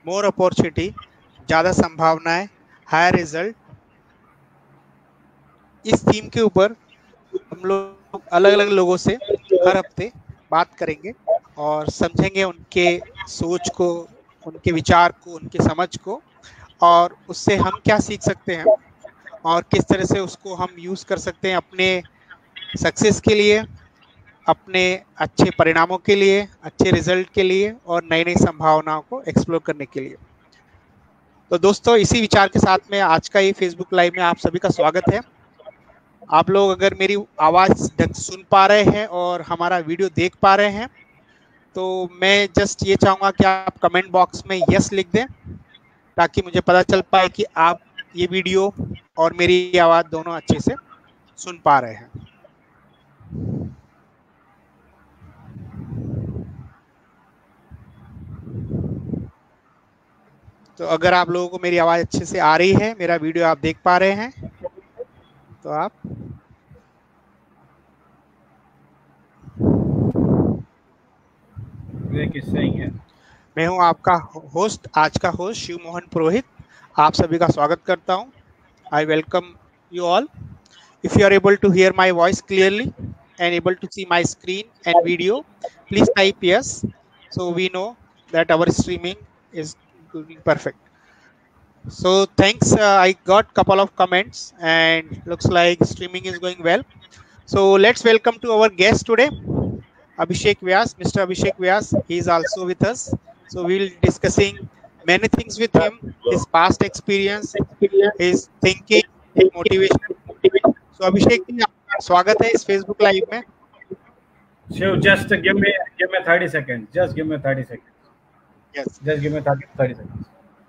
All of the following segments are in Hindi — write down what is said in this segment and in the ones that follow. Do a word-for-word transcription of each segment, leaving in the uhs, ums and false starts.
मोर अपॉर्चुनिटी, ज़्यादा संभावनाएं, हायर रिजल्ट। इस थीम के ऊपर हम लोग अलग अलग लोगों से हर हफ्ते बात करेंगे और समझेंगे उनके सोच को, उनके विचार को, उनके समझ को, और उससे हम क्या सीख सकते हैं और किस तरह से उसको हम यूज़ कर सकते हैं अपने सक्सेस के लिए, अपने अच्छे परिणामों के लिए, अच्छे रिजल्ट के लिए और नई नई संभावनाओं को एक्सप्लोर करने के लिए। तो दोस्तों, इसी विचार के साथ में आज का ये फेसबुक लाइव में आप सभी का स्वागत है। आप लोग अगर मेरी आवाज़ सुन पा रहे हैं और हमारा वीडियो देख पा रहे हैं तो मैं जस्ट ये चाहूँगा कि आप कमेंट बॉक्स में यस लिख दें ताकि मुझे पता चल पाए कि आप ये वीडियो और मेरी आवाज़ दोनों अच्छे से सुन पा रहे हैं। तो अगर आप लोगों को मेरी आवाज़ अच्छे से आ रही है, मेरा वीडियो आप देख पा रहे हैं, तो आप है। मैं हूं आपका होस्ट, आज का होस्ट शिव मोहन पुरोहित। आप सभी का स्वागत करता हूं। I welcome you all. If you are able to hear my voice clearly and able to see my screen and video, please type yes so we know that our streaming is doing perfect. So thanks, uh, I got couple of comments and looks like streaming is going well. So let's welcome to our guest today, Abhishek Vyas. Mister Abhishek Vyas, he is also with us. So we will discussing many things with him, his past experience, his thinking, motivation. So Abhishek ji, आपका स्वागत है इस फेसबुक लाइव में। Shiv, just give me give me thirty seconds. Just give me thirty seconds. Yes. Just give me thirty thirty seconds.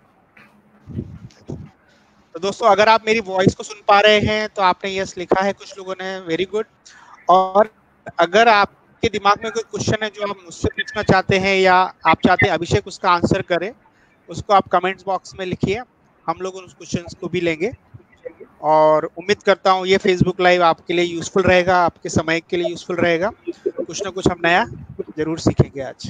तो दोस्तों, अगर आप मेरी वॉइस को सुन पा रहे हैं तो आपने यस लिखा है, कुछ लोगों ने वेरी गुड। और अगर आपके दिमाग में कोई क्वेश्चन है जो आप मुझसे पूछना चाहते हैं या आप चाहते हैं अभिषेक उसका आंसर करे, उसको आप कमेंट्स बॉक्स में लिखिए, हम लोग उस क्वेश्चंस को भी लेंगे। और उम्मीद करता हूँ ये फेसबुक लाइव आपके लिए यूजफुल रहेगा, आपके समय के लिए यूजफुल रहेगा। कुछ ना कुछ हम नया जरूर सीखेंगे आज।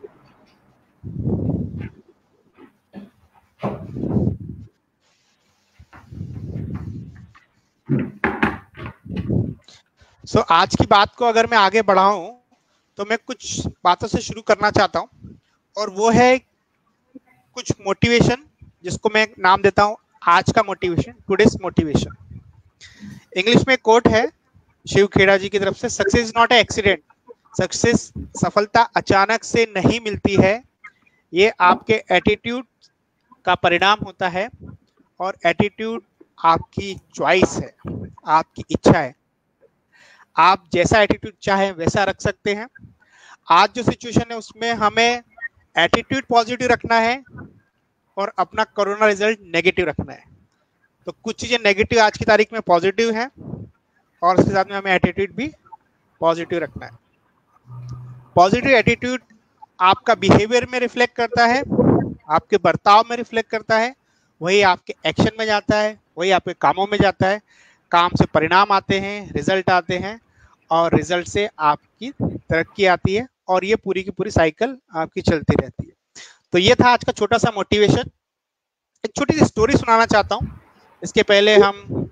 सो so, आज की बात को अगर मैं आगे बढ़ाऊं तो मैं कुछ बातों से शुरू करना चाहता हूं, और वो है कुछ मोटिवेशन, जिसको मैं नाम देता हूं आज का मोटिवेशन, टुडेस मोटिवेशन। इंग्लिश में कोट है शिव खेड़ा जी की तरफ से, success is not a accident. Success, सफलता अचानक से नहीं मिलती है, ये आपके एटीट्यूड का परिणाम होता है, और एटीट्यूड आपकी चॉइस है, आपकी इच्छा है। आप जैसा एटीट्यूड चाहे वैसा रख सकते हैं। आज जो सिचुएशन है उसमें हमें एटीट्यूड पॉजिटिव रखना है और अपना कोरोना रिजल्ट नेगेटिव रखना है। तो कुछ चीजें नेगेटिव आज की तारीख में पॉजिटिव हैं, और उसके साथ में हमें एटीट्यूड भी पॉजिटिव रखना है। पॉजिटिव एटीट्यूड आपका बिहेवियर में रिफ्लेक्ट करता है, आपके बर्ताव में रिफ्लेक्ट करता है, वही आपके एक्शन में जाता है, वही आपके कामों में जाता है। काम से परिणाम आते हैं, रिजल्ट आते हैं, और रिजल्ट से आपकी तरक्की आती है, और ये पूरी की पूरी साइकिल आपकी चलती रहती है। तो ये था आज का छोटा सा मोटिवेशन। एक छोटी सी स्टोरी सुनाना चाहता हूँ। इसके पहले हम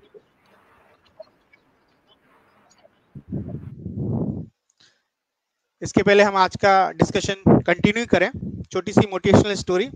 इसके पहले हम आज का डिस्कशन कंटिन्यू करें। छोटी सी मोटिवेशनल स्टोरी,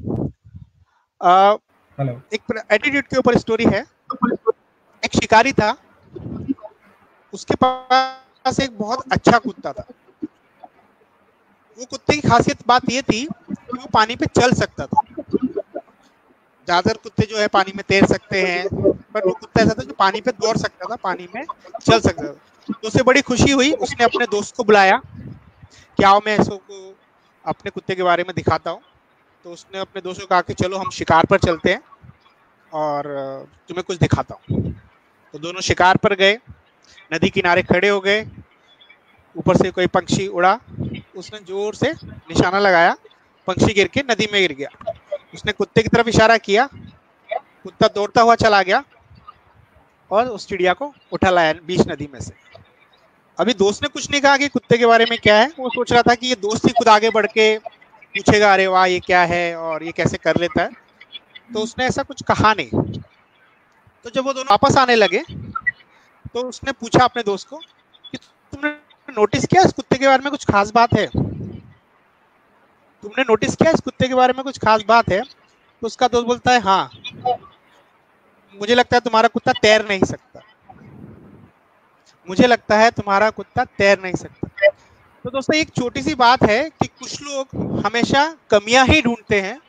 एक एटीट्यूड के ऊपर स्टोरी है। एक शिकारी था, उसके पास एक बहुत अच्छा कुत्ता था। वो कुत्ते की खासियत बात ये थी कि वो पानी पे चल सकता था। ज्यादातर कुत्ते जो है पानी में तैर सकते हैं, पर वो कुत्ता ऐसा था जो पानी पे दौड़ सकता था, पानी में चल सकता था। तो उसे बड़ी खुशी हुई, उसने अपने दोस्त को बुलाया कि आओ मैं इसको अपने कुत्ते के बारे में दिखाता हूँ। तो उसने अपने दोस्त को कहा कि चलो हम शिकार पर चलते हैं और तुम्हें कुछ दिखाता हूँ। तो दोनों शिकार पर गए, नदी किनारे खड़े हो गए, ऊपर से कोई पंछी उड़ा, उसने जोर से निशाना लगाया, पंछी गिर के नदी में गिर गया। उसने कुत्ते की तरफ इशारा किया, कुत्ता दौड़ता हुआ चला गया और उस चिड़िया को उठा लाया बीच नदी में से। अभी दोस्त ने कुछ नहीं कहा कि कुत्ते के बारे में क्या है, वो सोच रहा था कि ये दोस्त ही खुद आगे बढ़ के पूछेगा अरे वाह ये क्या है और ये कैसे कर लेता है, तो उसने ऐसा कुछ कहा नहीं। तो जब वो दोनों वापस आने लगे तो उसने पूछा अपने दोस्त को कि तुमने नोटिस किया इस कुत्ते के बारे में कुछ खास बात है, तुमने नोटिस किया इस कुत्ते के बारे में कुछ खास बात है। तो उसका दोस्त बोलता है हाँ, मुझे लगता है तुम्हारा कुत्ता तैर नहीं सकता, मुझे लगता है तुम्हारा कुत्ता तैर नहीं सकता। तो दोस्तों एक छोटी सी बात है कि कुछ लोग हमेशा कमियां ही ढूंढते हैं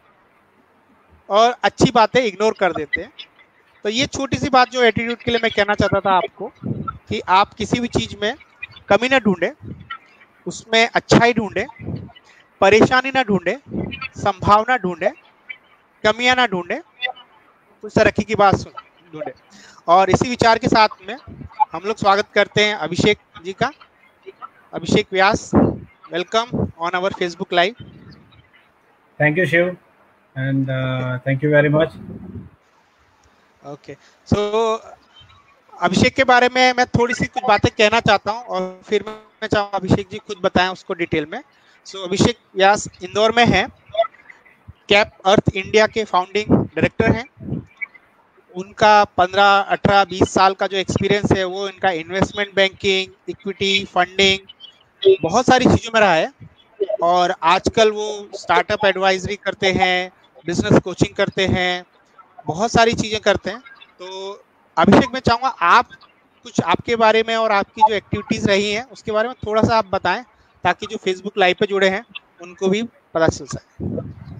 और अच्छी बातें इग्नोर कर देते हैं। तो ये छोटी सी बात जो एटीट्यूड के लिए मैं कहना चाहता था आपको, कि आप किसी भी चीज में कमी ना ढूंढे, उसमें अच्छाई ढूंढे, परेशानी ना ढूंढे, संभावना ढूंढे, कमियां ना ढूंढे, कुछ तरक्की की बात ढूंढे। और इसी विचार के साथ में हम लोग स्वागत करते हैं अभिषेक जी का। Abhishek Vyas, welcome on our Facebook live. Thank you Shiv and thank you very much. Okay, so Abhishek के बारे में मैं थोड़ी सी कुछ बातें कहना चाहता हूं और फिर मैं चाहूँगा अभिषेक जी खुद बताएं उसको डिटेल में। सो so, अभिषेक व्यास इंदौर में है, कैप अर्थ इंडिया के फाउंडिंग डायरेक्टर हैं। उनका पंद्रह, अठारह, बीस साल का जो एक्सपीरियंस है वो इनका इन्वेस्टमेंट बैंकिंग, इक्विटी, फंडिंग, बहुत सारी चीज़ों में रहा है। और आजकल वो स्टार्टअप एडवाइजरी करते हैं, बिजनेस कोचिंग करते हैं, बहुत सारी चीज़ें करते हैं। तो अभिषेक मैं चाहूँगा आप कुछ आपके बारे में और आपकी जो एक्टिविटीज़ रही हैं उसके बारे में थोड़ा सा आप बताएं, ताकि जो फेसबुक लाइव पे जुड़े हैं उनको भी पता चल सके।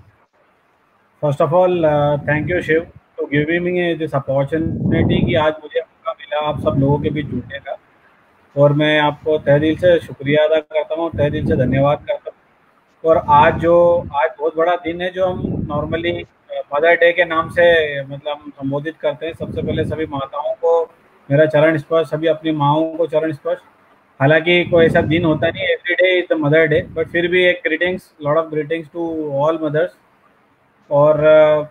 First of all thank you Shiv to giving me this opportunity कि आज मुझे मौका मिला आप सब लोगों के बीच जुड़ने का, और मैं आपको तहे दिल से शुक्रिया अदा करता हूँ, तहे दिल से धन्यवाद करता हूँ। और आज जो आज बहुत बड़ा दिन है जो हम नॉर्मली मदर डे के नाम से मतलब हम संबोधित करते हैं। सबसे पहले सभी माताओं को मेरा चरण स्पर्श, सभी अपनी माओं को चरण स्पर्श। हालांकि कोई ऐसा दिन होता नहीं, every day is the mother day, but फिर भी एक greetings, lot of greetings to all mothers. और uh,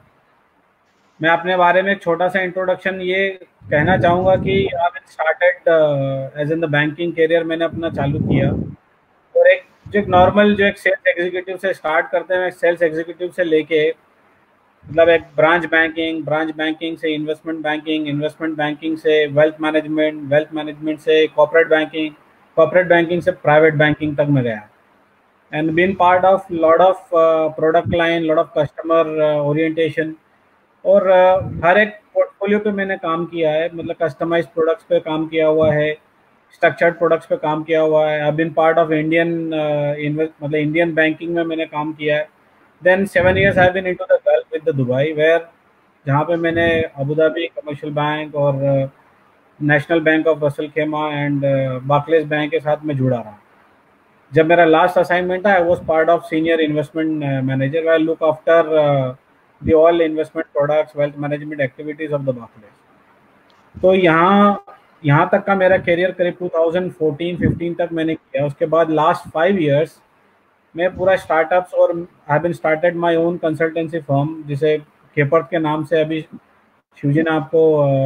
मैं अपने बारे में एक छोटा सा इंट्रोडक्शन ये कहना चाहूँगा कि I started as in the banking career, मैंने अपना चालू किया। और एक जो एक नॉर्मल जो एक सेल्स एग्जीक्यूटिव से स्टार्ट करते हैं, सेल्स एग्जीक्यूटिव से लेके मतलब एक ब्रांच बैंकिंग, ब्रांच बैंकिंग से इन्वेस्टमेंट बैंकिंग, इन्वेस्टमेंट बैंकिंग से वेल्थ मैनेजमेंट, वेल्थ मैनेजमेंट से कॉर्पोरेट बैंकिंग, कॉर्पोरेट बैंकिंग से प्राइवेट बैंकिंग तक मैं गया। And been part of lot of product line, lot of customer orientation, और uh, हर एक पोर्टफोलियो पे मैंने काम किया है। मतलब कस्टमाइज प्रोडक्ट्स पे काम किया हुआ है, स्ट्रक्चर्ड प्रोडक्ट्स पे काम किया हुआ है। I been part of Indian मतलब इंडियन बैंकिंग में मैंने काम किया है। Then seven years I been into the Gulf with the Dubai, where जहाँ पे मैंने अबू धाबी कमर्शियल बैंक और national bank of Ras al Khaimah and Barclays bank के साथ मैं जुड़ा रहा। जब मेरा लास्ट असाइनमेंट था, I was part of senior investment manager, I look after the all investment products, wealth management activities of the Barclays. तो यहाँ यहाँ तक का मेरा करियर करीब टू थाउजेंड फोर्टीन फिफ्टीन तक मैंने किया। उसके बाद लास्ट फाइव इयर्स मैं पूरा स्टार्टअप्स और I been started my own consultancy firm, जिसे केपर्थ के नाम से अभी शिवजी ने आपको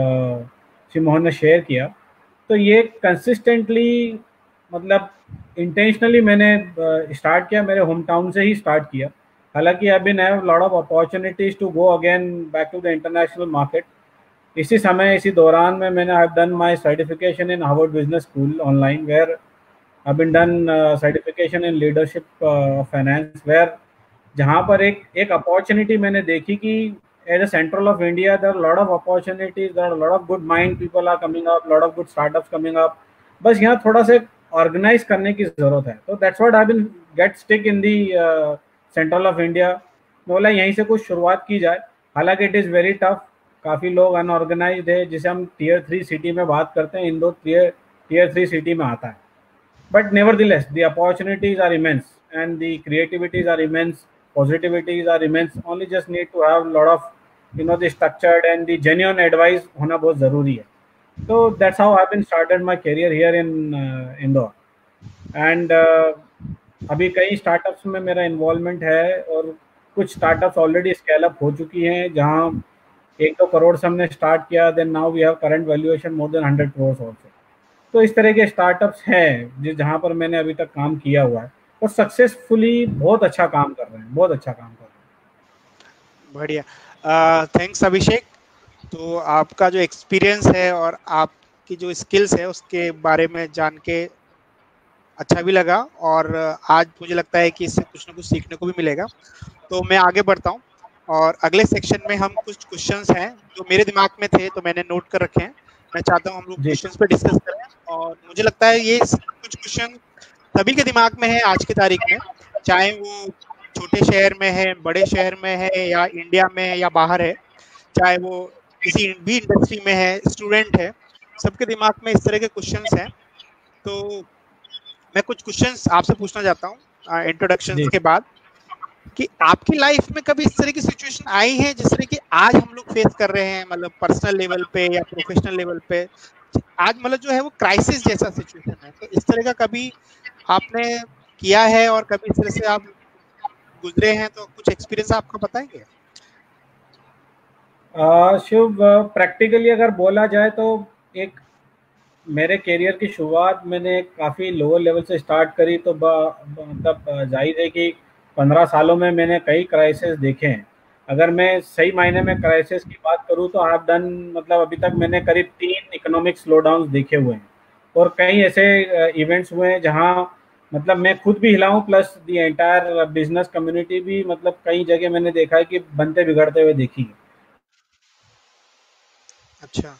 शिव मोहन ने शेयर किया। तो ये कंसिस्टेंटली मतलब इंटेंशनली मैंने स्टार्ट किया, मेरे होम टाउन से ही स्टार्ट किया। हालांकि I been have lot of opportunities to go again back to the international market. इसी समय इसी दौरान में मैंने I have done my certification in Harvard business school online, where I been done certification in leadership of finance, where जहाँ पर एक एक अपॉर्चुनिटी मैंने देखी कि as a central of India there are lot of opportunities, there are lot of good mind people are coming up, lot of good startups coming up. बस यहाँ थोड़ा सा ऑर्गेनाइज करने की जरूरत है। तो that's what I been get stick in the central of India. बोला यहीं से कुछ शुरुआत की जाए। हालांकि इट इज़ वेरी टफ, काफ़ी लोग अनऑर्गेनाइज्ड है, जिसे हम टीयर थ्री सिटी में बात करते हैं, Indore tier tier three city में आता है। But nevertheless the opportunities are immense and the creativities are immense, positivities are immense. Only just need to have lot of you know the structured and the genuine advice होना बहुत ज़रूरी है। तो that's how I been started my career here in Indore. एंड अभी कई स्टार्टअप्स में मेरा इन्वॉल्वमेंट है, और कुछ स्टार्टअप्स ऑलरेडी स्केल अप हो चुकी हैं, जहां एक दो करोड़ से हमने स्टार्ट किया, then now we have current valuation more than hundred crore also. तो इस तरह के स्टार्टअप्स हैं जिस जहाँ पर मैंने अभी तक काम किया हुआ है। और सक्सेसफुली बहुत अच्छा काम कर रहे हैं, बहुत अच्छा काम कर रहे हैं। बढ़िया, थैंक्स अभिषेक। तो आपका जो एक्सपीरियंस है और आपकी जो स्किल्स है उसके बारे में जान के अच्छा भी लगा, और आज मुझे लगता है कि इससे कुछ ना कुछ सीखने को भी मिलेगा। तो मैं आगे बढ़ता हूँ, और अगले सेक्शन में हम कुछ क्वेश्चंस हैं जो मेरे दिमाग में थे तो मैंने नोट कर रखे हैं। मैं चाहता हूँ हम लोग जी क्वेश्चंस पे डिस्कस करें, और मुझे लगता है ये कुछ क्वेश्चन सभी के दिमाग में है आज की तारीख में, चाहे वो छोटे शहर में है, बड़े शहर में है, या इंडिया में है या बाहर है, चाहे वो किसी भी इंडस्ट्री में है, स्टूडेंट है, सबके दिमाग में इस तरह के क्वेश्चंस हैं। तो मैं कुछ क्वेश्चंस आपसे पूछना चाहता हूँ इंट्रोडक्शन जी। के बाद, कि आपकी लाइफ में कभी इस तरह की सिचुएशन आई है जिस तरह की आज हम लोग फेस कर रहे हैं, मतलब पर्सनल लेवल पे या प्रोफेशनल लेवल पे, आज मतलब जो है वो क्राइसिस जैसा सिचुएशन है, तो इस तरह का कभी आपने किया है और कभी इस तरह से आप गुजरे हैं, तो कुछ एक्सपीरियंस आपका बताएंगे? शिव, प्रैक्टिकली अगर बोला जाए तो एक मेरे करियर की शुरुआत मैंने काफ़ी लोअर लेवल से स्टार्ट करी, तो मतलब जाहिर है कि पंद्रह सालों में मैंने कई क्राइसिस देखे हैं। अगर मैं सही मायने में क्राइसिस की बात करूं तो आई डन, मतलब अभी तक मैंने करीब तीन इकोनॉमिक स्लो डाउन देखे हुए हैं, और कई ऐसे इवेंट्स हुए हैं जहां मतलब मैं खुद भी हिला हूं, plus the entire business community भी, मतलब कई जगह मैंने देखा है कि बनते बिगड़ते हुए देखी है। अच्छा।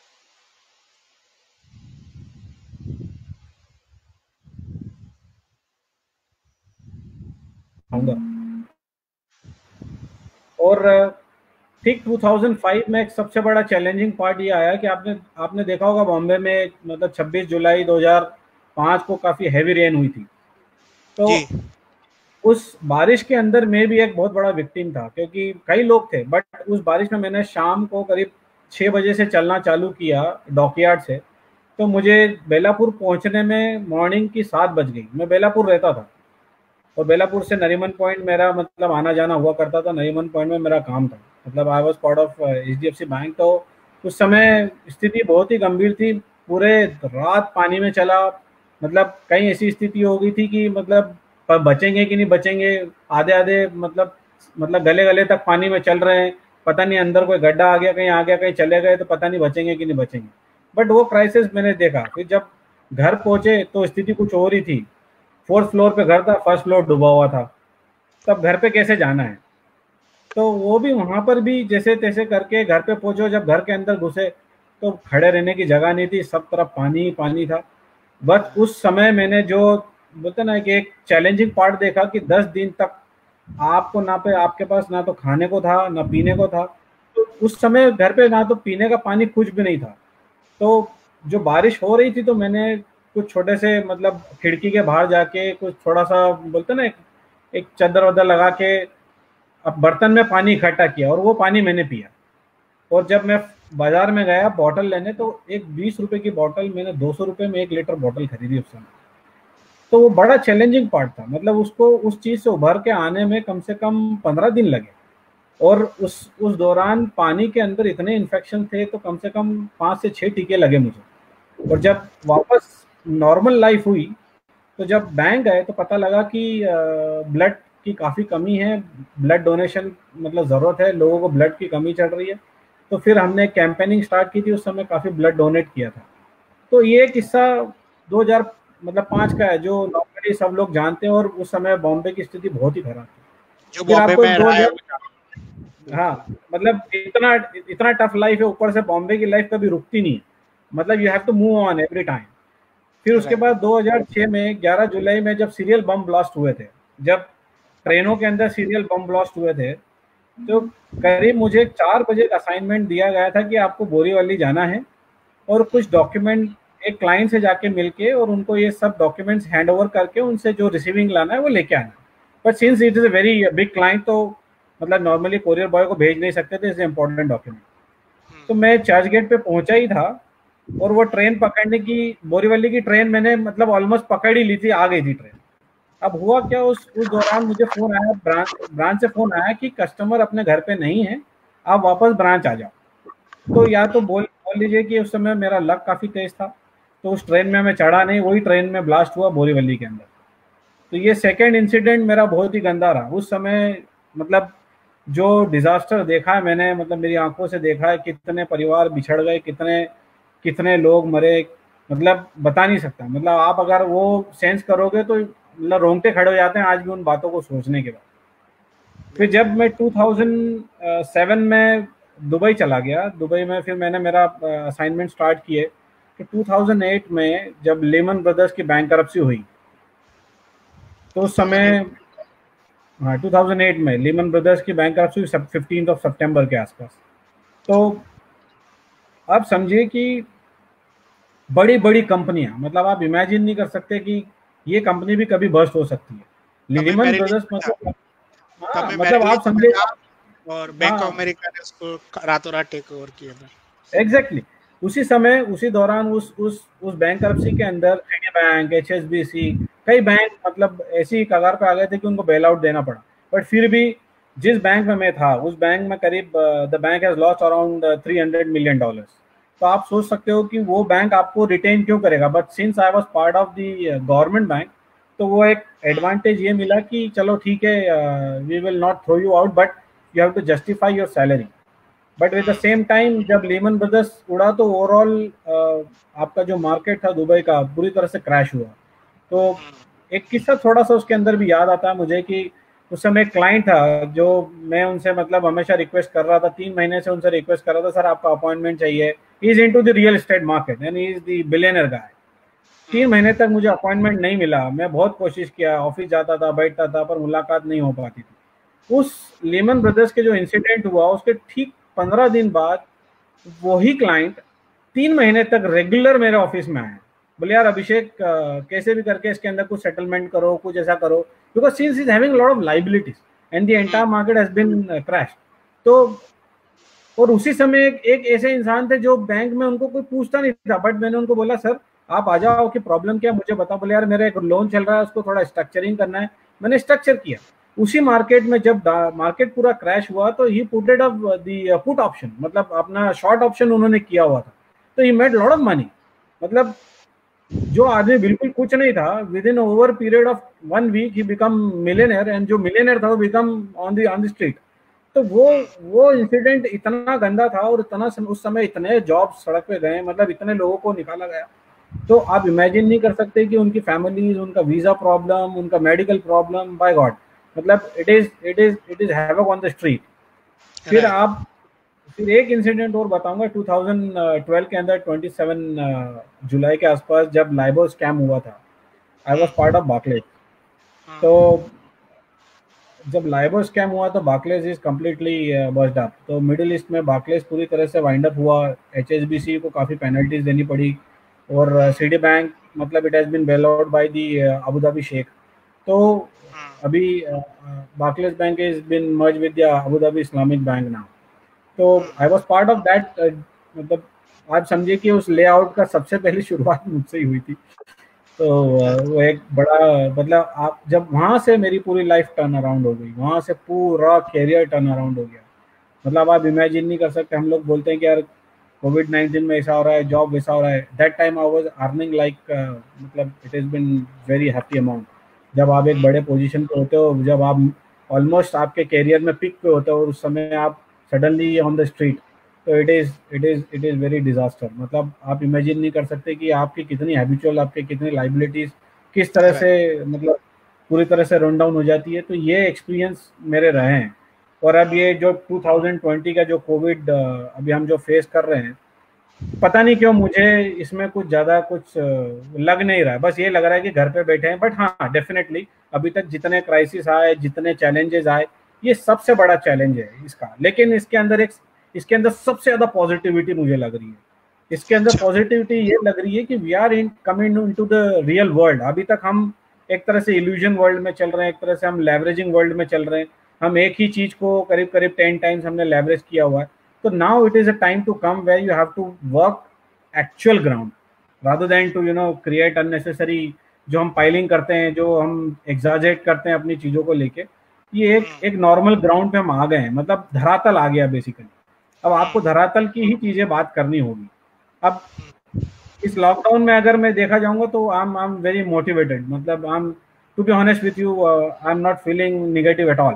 और ठीक दो हज़ार पाँच में एक सबसे बड़ा चैलेंजिंग पार्ट ये आया कि आपने आपने देखा होगा बॉम्बे में मतलब छब्बीस जुलाई दो हज़ार पाँच को काफ़ी हैवी रेन हुई थी। तो जी। उस बारिश के अंदर मैं भी एक बहुत बड़ा विक्टिम था, क्योंकि कई लोग थे, बट उस बारिश में मैंने शाम को करीब छः बजे से चलना चालू किया डॉकयार्ड से, तो मुझे बेलापुर पहुंचने में मॉर्निंग की सात बज गई। मैं बेलापुर रहता था, और बेलापुर से नरीमन पॉइंट मेरा मतलब आना जाना हुआ करता था। नरीमन पॉइंट में मेरा काम था, मतलब I was part of H D F C bank. तो उस समय स्थिति बहुत ही गंभीर थी, पूरे रात पानी में चला। मतलब कहीं ऐसी स्थिति हो गई थी कि मतलब बचेंगे कि नहीं बचेंगे, आधे आधे मतलब मतलब गले गले तक पानी में चल रहे हैं, पता नहीं अंदर कोई गड्ढा आ गया, कहीं आ गया, कहीं चले गए तो पता नहीं बचेंगे कि नहीं बचेंगे। बट वो क्राइसिस मैंने देखा। फिर जब घर पहुंचे तो स्थिति कुछ और ही थी। फोर्थ फ्लोर पे घर था, फर्स्ट फ्लोर डूबा हुआ था, तब घर पे कैसे जाना है। तो वो भी वहां पर भी जैसे तैसे करके घर पे पहुंचो। जब घर के अंदर घुसे तो खड़े रहने की जगह नहीं थी, सब तरफ पानी ही पानी था। बस उस समय मैंने जो बोलते ना कि एक चैलेंजिंग पार्ट देखा कि दस दिन तक आपको ना पे आपके पास ना तो खाने को था ना पीने को था। तो उस समय घर पे ना तो पीने का पानी कुछ भी नहीं था। तो जो बारिश हो रही थी तो मैंने कुछ छोटे से मतलब खिड़की के बाहर जाके कुछ थोड़ा सा बोलते ना एक, एक चादर वादर लगा के अब बर्तन में पानी इकट्ठा किया, और वो पानी मैंने पिया। और जब मैं बाजार में गया बॉटल लेने तो एक बीस रुपए की बॉटल मैंने दो सौ रुपए में एक लीटर बॉटल खरीदी उस समय। तो वो बड़ा चैलेंजिंग पार्ट था, मतलब उसको उस चीज से उभर के आने में कम से कम पंद्रह दिन लगे। और उस उस दौरान पानी के अंदर इतने इन्फेक्शन थे तो कम से कम पाँच से छः टीके लगे मुझे। और जब वापस नॉर्मल लाइफ हुई तो जब बैंक गए तो पता लगा कि ब्लड की काफ़ी कमी है, ब्लड डोनेशन मतलब ज़रूरत है, लोगों को ब्लड की कमी चल रही है। तो फिर हमने कैंपेनिंग स्टार्ट की थी, उस समय काफ़ी ब्लड डोनेट किया था। तो ये किस्सा दो हज़ार मतलब पाँच का है, जो नॉर्मली सब लोग जानते हैं, और उस समय बॉम्बे की स्थिति बहुत ही खराब थी। जो फिर बॉम्बे आपको में एक रहा दो है हजार वो। हाँ, बिल्कुल। मतलब इतना इतना टफ लाइफ है, ऊपर से बॉम्बे की लाइफ कभी रुकती नहीं है, मतलब you have to move on every time. फिर उसके राइट। बाद दो हज़ार छह में ग्यारह जुलाई में जब सीरियल बम ब्लास्ट हुए थे, जब ट्रेनों के अंदर सीरियल बम ब्लास्ट हुए थे, तो करीब मुझे चार बजे असाइनमेंट दिया गया था कि आपको बोरीवली जाना है और कुछ डॉक्यूमेंट एक क्लाइंट से जाके मिलके और उनको ये सब डॉक्यूमेंट्स हैंड ओवर करके उनसे जो रिसीविंग लाना है वो लेके आना। But since it is a very big client, तो मतलब नॉर्मली कोरियर बॉय को भेज नहीं सकते थे, इज इम्पोर्टेंट डॉक्यूमेंट। तो मैं चर्च गेट पे पहुंचा ही था, और वो ट्रेन पकड़ने की, बोरीवली की ट्रेन मैंने मतलब ऑलमोस्ट पकड़ ही ली थी, आ गई थी ट्रेन। अब हुआ क्या, उस उस दौरान मुझे फोन आया, ब्रांच ब्रांच से फोन आया कि कस्टमर अपने घर पे नहीं है, आप वापस ब्रांच आ जाओ। तो या तो बोल बोल लीजिए कि उस समय मेरा लक काफ़ी तेज था, तो उस ट्रेन में मैं चढ़ा नहीं, वही ट्रेन में ब्लास्ट हुआ बोरीवली के अंदर। तो ये सेकंड इंसिडेंट मेरा बहुत ही गंदा रहा उस समय। मतलब जो डिजास्टर देखा है मैंने, मतलब मेरी आंखों से देखा है, कितने परिवार बिछड़ गए, कितने कितने लोग मरे, मतलब बता नहीं सकता। मतलब आप अगर वो सेंस करोगे तो मतलब रोंगटे खड़े हो जाते हैं आज भी उन बातों को सोचने के बाद। फिर जब मैं टू थाउज़ेंड सेवन में दुबई चला गया, दुबई में फिर मैंने मेरा असाइनमेंट स्टार्ट किए। तो टू थाउज़ेंड एट में जब लेमन ब्रदर्स की बैंकरप्सी हुई, तो उस समय, हाँ टू थाउज़ेंड एट में लेमन ब्रदर्स की बैंकरप्सी हुई फिफ्टीन ऑफ सितंबर के आसपास। तो आप समझिए कि बड़ी बड़ी कंपनियां, मतलब आप इमेजिन नहीं कर सकते कि ये कंपनी भी कभी बर्स्ट हो सकती है। तब मैं लेमन मैरिड ब्रदर्स नहीं था, मतलब, तब हाँ मैं मतलब मैरिड आप समझे। था और बैंक ऑफ हाँ अमेरिका ने उसको रातों रात टेक ओवर किया था। Exactly exactly. उसी समय उसी दौरान उस उस उस बैंकरप्सी के अंदर सिटी बैंक, एचएसबीसी, कई बैंक मतलब ऐसी कगार पे आ गए थे कि उनको बेल आउट देना पड़ा। बट फिर भी जिस बैंक में मैं था उस बैंक में करीब the bank has lost around three hundred million dollars. तो आप सोच सकते हो कि वो बैंक आपको रिटेन क्यों करेगा। But since I was part of the government bank, तो वो एक एडवांटेज ये मिला कि चलो ठीक है, we will not throw you out but you have to justify your salary. But with the same time जब लेमन ब्रदर्स उड़ा तो ओवरऑल आपका जो मार्केट था दुबई का पूरी तरह से क्रैश हुआ। तो एक किस्सा थोड़ा सा उसके अंदर भी याद आता है मुझे कि उस समय एक क्लाइंट था जो मैं उनसे मतलब हमेशा रिक्वेस्ट कर रहा था, तीन महीने से उनसे रिक्वेस्ट कर रहा था, सर आपका अपॉइंटमेंट चाहिए। He is into the real estate market and he is the billionaire guy. तीन महीने तक मुझे अपॉइंटमेंट नहीं मिला। मैं बहुत कोशिश किया, ऑफिस जाता था, बैठता था, पर मुलाकात नहीं हो पाती थी। उस लेमन ब्रदर्स के जो इंसिडेंट हुआ उसके ठीक पंद्रह दिन बाद वही क्लाइंट तीन महीने तक रेगुलर मेरे ऑफिस में आया। बोले यार अभिषेक, कैसे भी करके इसके अंदर कुछ सेटलमेंट करो, कुछ ऐसा करो, because since is having lot of liabilities and the entire market has been crash. तो और उसी समय एक, एक ऐसे इंसान थे जो बैंक में उनको कोई पूछता नहीं था। बट मैंने उनको बोला सर आप आ जाओ कि प्रॉब्लम क्या मुझे बताओ। बोले यार मेरा एक लोन चल रहा है, उसको थोड़ा स्ट्रक्चरिंग करना है। मैंने स्ट्रक्चर किया। उसी मार्केट में जब मार्केट पूरा क्रैश हुआ तो he put it up the put option, मतलब अपना शॉर्ट ऑप्शन उन्होंने किया हुआ था। तो he made lot of money. मतलब जो आदमी बिल्कुल कुछ नहीं था, within over period of one week he become millionaire, and जो मिलियनर था वो become on the on the street. तो वो वो इंसिडेंट इतना गंदा था और इतना उस समय इतने जॉब सड़क पे गए, मतलब इतने लोगों को निकाला गया। तो आप इमेजिन नहीं कर सकते कि उनकी फैमिलीज, उनका वीजा प्रॉब्लम, उनका मेडिकल प्रॉब्लम, बाय गॉड, मतलब it is it is it is havoc on the street. फिर आप फिर एक इंसिडेंट और बताऊंगा टू थाउज़ेंड ट्वेल्व के अंदर, सत्ताईस जुलाई के आसपास जब लाइबो स्कैम हुआ था। I was part of Barclays. तो जब लाइबो स्कैम हुआ तो Barclays is completely burst up. तो मिडिल ईस्ट में बार्कलेज पूरी तरह से वाइंड अप हुआ। एचएसबीसी को काफ़ी पेनल्टीज देनी पड़ी और सिटी बैंक मतलब it has been bail out by the Abu Dhabi sheikh. तो अभी Barclays bank is been merge with the Abu Dhabi Islamic bank now. तो I was part of that. मतलब आप समझिए कि उस लेआउट का सबसे पहली शुरुआत मुझसे ही हुई थी। तो वो एक बड़ा, मतलब आप जब वहाँ से मेरी पूरी लाइफ टर्न अराउंड हो गई, वहाँ से पूरा कैरियर टर्न अराउंड हो गया। मतलब आप इमेजिन नहीं कर सकते। हम लोग बोलते हैं कि यार कोविड नाइन्टीन में ऐसा हो रहा है, जॉब वैसा हो रहा है। That time I was earning like, मतलब it is been very happy amount. जब आप एक बड़े पोजीशन पे होते हो, जब आप ऑलमोस्ट आपके कैरियर में पिक पे होते हो और उस समय आप सडनली ऑन द स्ट्रीट, तो it is it is it is very disaster. मतलब आप इमेजिन नहीं कर सकते कि आपकी कितनी हैबिचुअल, आपके कितनी लाइबिलिटीज किस तरह से मतलब पूरी तरह से रन डाउन हो जाती है। तो ये एक्सपीरियंस मेरे रहे हैं। और अब ये जो टू थाउज़ेंड ट्वेंटी का जो कोविड अभी हम जो फेस कर रहे हैं, पता नहीं क्यों मुझे इसमें कुछ ज़्यादा कुछ लग नहीं रहा है। बस ये लग रहा है कि घर पे बैठे हैं। बट हाँ, डेफिनेटली अभी तक जितने क्राइसिस आए, जितने चैलेंजेस आए, ये सबसे बड़ा चैलेंज है इसका। लेकिन इसके अंदर एक इसके अंदर सबसे ज़्यादा पॉजिटिविटी मुझे लग रही है। इसके अंदर पॉजिटिविटी ये लग रही है कि we are in coming into the real world. अभी तक हम एक तरह से इल्यूजन वर्ल्ड में चल रहे हैं, एक तरह से हम लेवरेजिंग वर्ल्ड में चल रहे हैं। हम एक ही चीज़ को करीब करीब टेन टाइम्स हमने लेवरेज किया हुआ है। So now it is a time to come where you have to work actual ground rather than to you know create unnecessary, जो हम पाइलिंग करते हैं, जो हम एग्जाजरेट करते हैं अपनी चीज़ों को लेके। ये एक एक नॉर्मल ग्राउंड पे हम आ गए हैं, मतलब धरातल आ गया बेसिकली। अब आपको धरातल की ही चीज़ें बात करनी होगी। अब इस लॉकडाउन में अगर मैं देखा जाऊंगा तो I am I am very motivated. मतलब I am to be honest with you I am not feeling negative at all.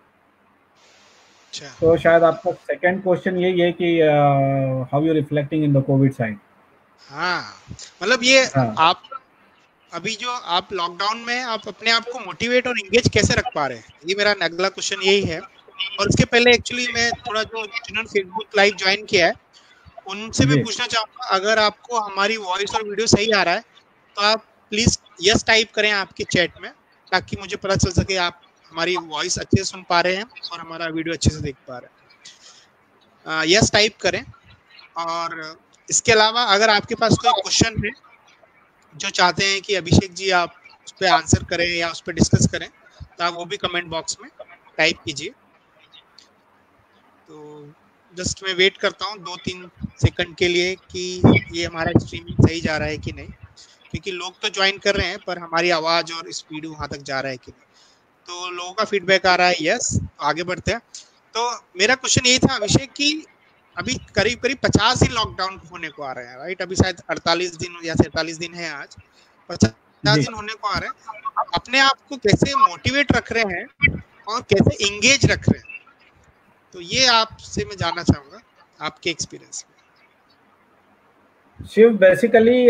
तो शायद आपका सेकंड क्वेश्चन यही है कि how you reflecting in the COVID side. हाँ, मतलब ये हाँ। आप अभी जो आप लॉकडाउन में आप अपने आप को मोटिवेट और एंगेज कैसे रख पा रहे हैं, ये मेरा अगला क्वेश्चन यही है। और इसके पहले एक्चुअली मैं थोड़ा जो जिन्होंने फेसबुक लाइव ज्वाइन किया है उनसे भी पूछना चाहूंगा, अगर आपको हमारी वॉइस और वीडियो सही आ रहा है तो आप प्लीज यस टाइप करें आपके चैट में, ताकि मुझे पता चल सके आप हमारी वॉइस अच्छे से सुन पा रहे हैं और हमारा वीडियो अच्छे से देख पा रहे हैं। यस टाइप करें। और इसके अलावा अगर आपके पास कोई क्वेश्चन है जो चाहते हैं कि अभिषेक जी आप उस पर आंसर करें या उस पर डिस्कस करें, तो आप वो भी कमेंट बॉक्स में टाइप कीजिए। तो जस्ट मैं वेट करता हूँ दो तीन सेकंड के लिए कि ये हमारा स्ट्रीमिंग सही जा रहा है कि नहीं, क्योंकि लोग तो ज्वाइन कर रहे हैं पर हमारी आवाज और स्पीड वहां तक जा रहा है कि नहीं। तो लोगों का फीडबैक आ रहा है यस, आगे बढ़ते हैं। तो मेरा क्वेश्चन यही था अभिषेक कि अभी करीब करीब पचास दिन लॉकडाउन होने को आ रहे हैं, राइट? अभी शायद अड़तालीस दिन या सैंतालीस दिन है, आज पचास दिन होने को आ रहे हैं। अपने आप को कैसे मोटिवेट रख रहे हैं और कैसे एंगेज रख रहे हैं, तो ये आपसे मैं जानना चाहूंगा आपके एक्सपीरियंस में। शिव, बेसिकली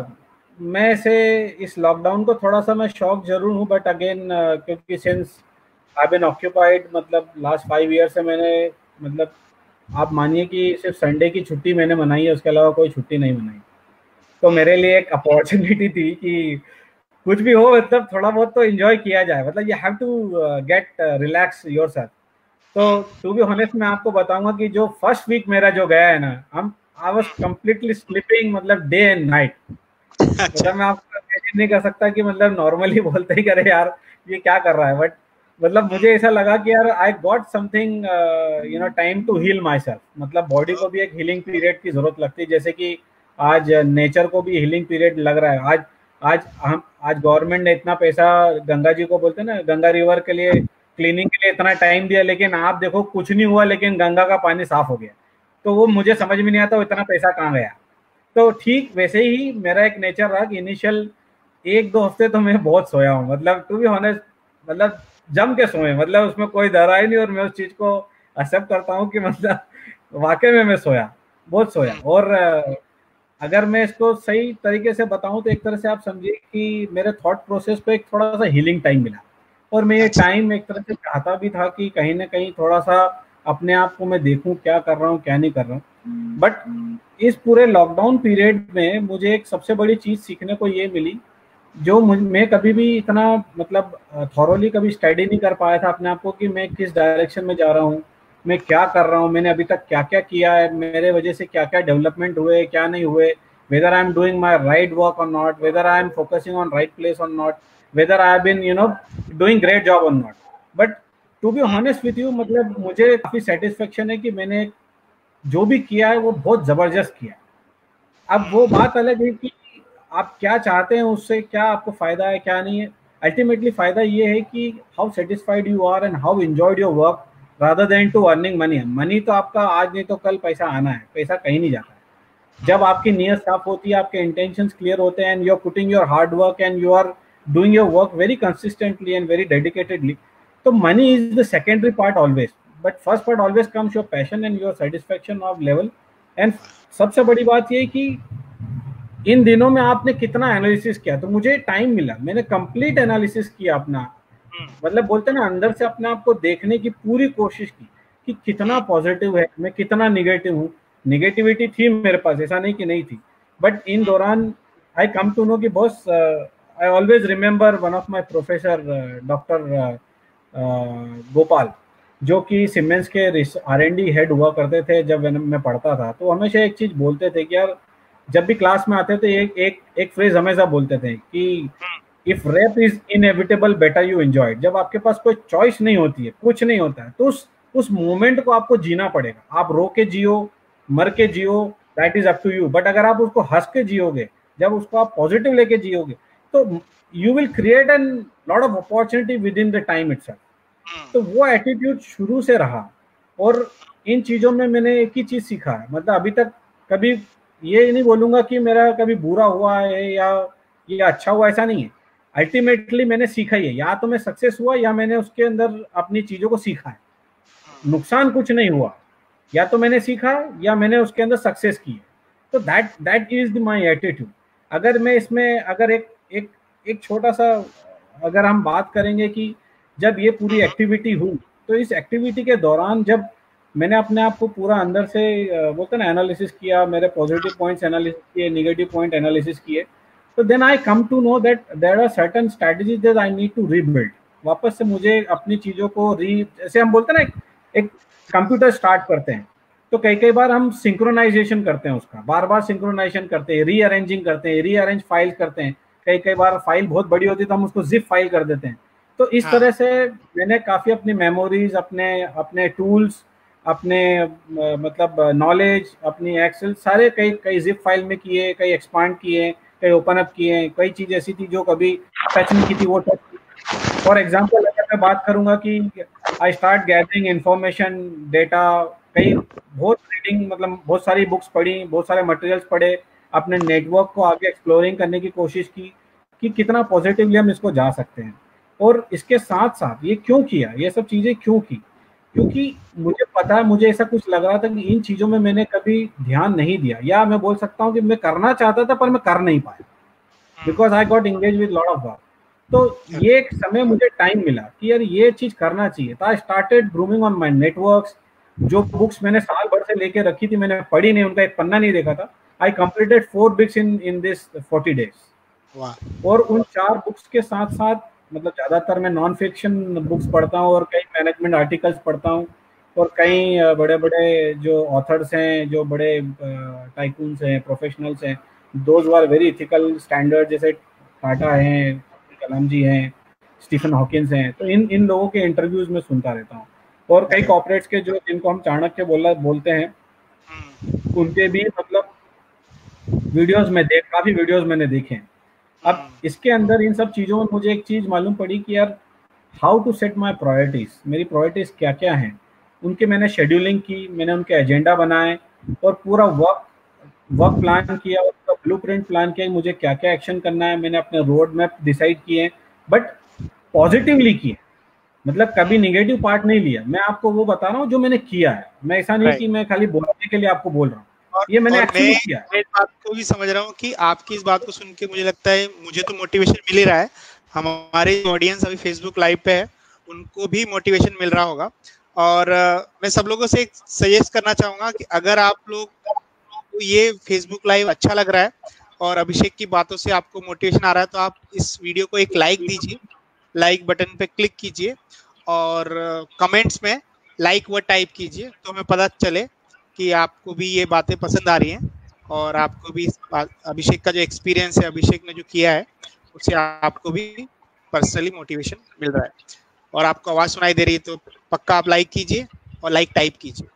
मैं से इस लॉकडाउन को थोड़ा सा मैं शॉक जरूर हूँ, बट अगेन क्योंकि सिंस आई बीन ऑक्यूपाइड, मतलब लास्ट फाइव ईयर से मैंने, मतलब आप मानिए कि सिर्फ संडे की छुट्टी मैंने मनाई है, उसके अलावा कोई छुट्टी नहीं मनाई। तो मेरे लिए एक अपॉर्चुनिटी थी कि कुछ भी हो मतलब थोड़ा बहुत तो एंजॉय किया जाए, मतलब you have to get relax yourself. तो टू बी ऑनेस्ट मैं आपको बताऊंगा कि जो फर्स्ट वीक मेरा जो गया है ना, हम आई वाज कंप्लीटली स्लीपिंग, मतलब डे एंड नाइट। मतलब मैं आपको इमेजिन नहीं कर सकता कि मतलब नॉर्मली बोलते ही करे यार ये क्या कर रहा है, बट मतलब मुझे ऐसा लगा कि यार I got something you know time to heal myself. मतलब बॉडी को भी एक हीलिंग पीरियड की जरूरत लगती है, जैसे कि आज नेचर को भी हीलिंग पीरियड लग रहा है। आज आज हम आज गवर्नमेंट ने इतना पैसा गंगा जी को बोलते हैं ना, गंगा रिवर के लिए क्लीनिंग के लिए इतना टाइम दिया, लेकिन आप देखो कुछ नहीं हुआ, लेकिन गंगा का पानी साफ हो गया। तो वो मुझे समझ में नहीं आता वो इतना पैसा कहाँ गया। तो ठीक वैसे ही मेरा एक नेचर रहा कि इनिशियल एक दो हफ्ते तो मैं बहुत सोया हूँ, मतलब टू बी ऑनेस्ट, मतलब जम के सोए, मतलब उसमें कोई डरा ही नहीं। और मैं उस चीज को एक्सेप्ट करता हूँ कि मतलब वाकई में मैं सोया, बहुत सोया। और अगर मैं इसको सही तरीके से बताऊं तो एक तरह से आप समझिए कि मेरे थॉट प्रोसेस पे एक थोड़ा सा हीलिंग टाइम मिला। और मैं ये टाइम एक तरह से चाहता भी था कि कहीं ना कहीं थोड़ा सा अपने आप को मैं देखूं क्या कर रहा हूँ क्या नहीं कर रहा हूँ। बट इस पूरे लॉकडाउन पीरियड में मुझे एक सबसे बड़ी चीज सीखने को ये मिली, जो मैं कभी भी इतना मतलब थॉरोली कभी स्टडी नहीं कर पाया था अपने आप को कि मैं किस डायरेक्शन में जा रहा हूँ, मैं क्या कर रहा हूँ, मैंने अभी तक क्या क्या किया है, मेरे वजह से क्या क्या डेवलपमेंट हुए क्या नहीं हुए, whether I am doing my right work और not, whether I am focusing on right place और not, whether I have been you know doing great job और not. But to be honest with you, मतलब मुझे काफी सेटिस्फेक्शन है कि मैंने जो भी किया है वो बहुत जबरदस्त किया। अब वो बात अलग है कि आप क्या चाहते हैं उससे, क्या आपको फायदा है क्या नहीं है। अल्टीमेटली फायदा ये है कि how satisfied you are and how enjoyed your work rather than to earning money. Money तो आपका आज नहीं तो कल पैसा आना है, पैसा कहीं नहीं जाता है। जब आपकी नीयत साफ होती है, आपके इंटेंशंस क्लियर होते हैं and you are putting your hard work and you are doing your work very consistently and very dedicatedly, तो money is the secondary part always, but first part always comes your passion and your satisfaction of level. And सबसे बड़ी बात ये कि इन दिनों में आपने कितना एनालिसिस किया। तो मुझे टाइम मिला, मैंने कंप्लीट एनालिसिस किया अपना, मतलब बोलते हैं ना अंदर से अपने आप को देखने की पूरी कोशिश की कि कितना पॉजिटिव है, मैं कितना निगेटिव हूँ। निगेटिविटी थी मेरे पास, ऐसा नहीं कि नहीं थी, बट इन दौरान आई कम टू नो कि boss, I always remember one of my professor doctor Gopal, जो कि सीमेंस के आर एंड डी हेड हुआ करते थे जब मैं पढ़ता था। तो हमेशा एक चीज बोलते थे कि यार जब भी क्लास में आते थे एक एक एक फ्रेज हमेशा बोलते थे कि if rape is inevitable better you enjoy it. जब आपके पास कोई चॉइस नहीं होती है, कुछ नहीं होता है, तो उस उस मोमेंट को आपको जीना पड़ेगा। आप रो के जियो, मर के जियो, that is up to you. But अगर आप उसको हंस के जियोगे, जब उसको आप पॉजिटिव लेके जियोगे, तो you will create an lot of opportunity within the time itself. तो वो एटीट्यूड शुरू से रहा। और इन चीजों में मैंने एक ही चीज सीखा है, मतलब अभी तक कभी ये नहीं बोलूंगा कि मेरा कभी बुरा हुआ है या ये अच्छा हुआ, ऐसा नहीं है। अल्टीमेटली मैंने सीखा ही है, या तो मैं सक्सेस हुआ या मैंने उसके अंदर अपनी चीजों को सीखा है, नुकसान कुछ नहीं हुआ, या तो मैंने सीखा या मैंने उसके अंदर सक्सेस की है। तो that that is my attitude. अगर मैं इसमें अगर एक एक एक छोटा सा अगर हम बात करेंगे कि जब ये पूरी एक्टिविटी हुई, तो इस एक्टिविटी के दौरान जब मैंने अपने आप को पूरा अंदर से बोलते ना एनालिसिस किया, मेरे पॉजिटिव पॉइंट्स एनालिसिस किए, नेगेटिव पॉइंट एनालिसिस किए, तो then I come to know that there are certain strategies that I need to rebuild. वापस से मुझे अपनी चीजों को री, जैसे हम बोलते हैं ना एक कंप्यूटर स्टार्ट करते हैं, तो कई कई बार हम सिंक्रोनाइजेशन करते हैं, उसका बार बार सिंक्रोनाइजेशन करते हैं, रीअरेंजिंग करते हैं, रीअरेंज फाइल करते हैं, कई कई बार फाइल बहुत बड़ी होती है तो हम उसको जिप फाइल कर देते हैं। तो इस तरह से मैंने काफी अपनी मेमोरीज, अपने अपने टूल्स, अपने मतलब नॉलेज, अपनी एक्सेल सारे कई कई जिप फाइल में किए, कई एक्सपांड किए, कई ओपन अप किए, कई चीज ऐसी थी जो कभी टच नहीं की थी वो टच की। फॉर एग्जाम्पल अगर मैं बात करूंगा कि I start gathering information, data, कई बहुत रीडिंग, मतलब बहुत सारी बुक्स पढ़ी, बहुत सारे मटेरियल्स पढ़े, अपने नेटवर्क को आगे एक्सप्लोरिंग करने की कोशिश की कि कितना पॉजिटिवली हम इसको जा सकते हैं। और इसके साथ साथ ये क्यों किया, ये सब चीजें क्यों की, क्योंकि मुझे पता है, मुझे ऐसा कुछ लग रहा था कि इन चीजों में मैंने कभी ध्यान नहीं दिया, या मैं बोल सकता हूँ कि मैं करना चाहता था पर मैं कर नहीं पाया, because I got engage with lot of work. तो ये एक समय मुझे टाइम मिला कि यार ये चीज करना चाहिए, तो I started grooming on my networks. जो बुक्स मैंने साल भर से लेके रखी थी, मैंने पढ़ी नहीं, उनका एक पन्ना नहीं देखा था। I completed four books in in this forty days. और उन चार बुक्स के साथ साथ मतलब ज्यादातर मैं नॉन फिक्शन बुक्स पढ़ता हूँ और कई मैनेजमेंट आर्टिकल्स पढ़ता हूँ, और कई बड़े बड़े जो ऑथर्स हैं, जो बड़े टाइकून्स हैं, प्रोफेशनल्स हैं, those are very ethical standard, जैसे टाटा हैं, कलाम जी हैं, स्टीफन हॉकिंस हैं। तो इन इन लोगों के इंटरव्यूज में सुनता रहता हूँ। और कई कॉर्पोरेट्स के जो जिनको हम चाणक्य बोला बोलते हैं, उनके भी मतलब वीडियोस में देख काफी वीडियोस मैंने देखे हैं। अब इसके अंदर इन सब चीजों में मुझे एक चीज मालूम पड़ी कि यार how to set my priorities, मेरी प्रायोरिटीज क्या क्या हैं, उनके मैंने शेड्यूलिंग की, मैंने उनके एजेंडा बनाए और पूरा वर्क वर्क प्लान किया, उसका ब्लूप्रिंट प्लान किया, मुझे क्या क्या एक्शन करना है, मैंने अपने रोड मैप डिसाइड किए, बट पॉजिटिवली किए, मतलब कभी नेगेटिव पार्ट नहीं लिया। मैं आपको वो बता रहा हूँ जो मैंने किया है, मैं ऐसा नहीं कि मैं खाली बोलने के लिए आपको बोल रहा हूँ, ये मैंने एक्चुअली किया है। मैं इस बात को भी समझ रहा हूँ कि आपकी इस बात को सुन के मुझे लगता है मुझे तो मोटिवेशन मिल ही रहा है, हमारे ऑडियंस अभी फेसबुक लाइव पे है, उनको भी मोटिवेशन मिल रहा होगा। और मैं सब लोगों से सजेस्ट करना चाहूंगा कि अगर आप लोग को ये फेसबुक लाइव अच्छा लग रहा है और अभिषेक की बातों से आपको मोटिवेशन आ रहा है, तो आप इस वीडियो को एक लाइक दीजिए, लाइक बटन पे क्लिक कीजिए और कमेंट्स में लाइक वर्ड टाइप कीजिए, तो हमें पता चले कि आपको भी ये बातें पसंद आ रही हैं और आपको भी अभिषेक का जो एक्सपीरियंस है, अभिषेक ने जो किया है, उससे आपको भी पर्सनली मोटिवेशन मिल रहा है और आपको आवाज सुनाई दे रही है, तो पक्का आप लाइक कीजिए और लाइक टाइप कीजिए।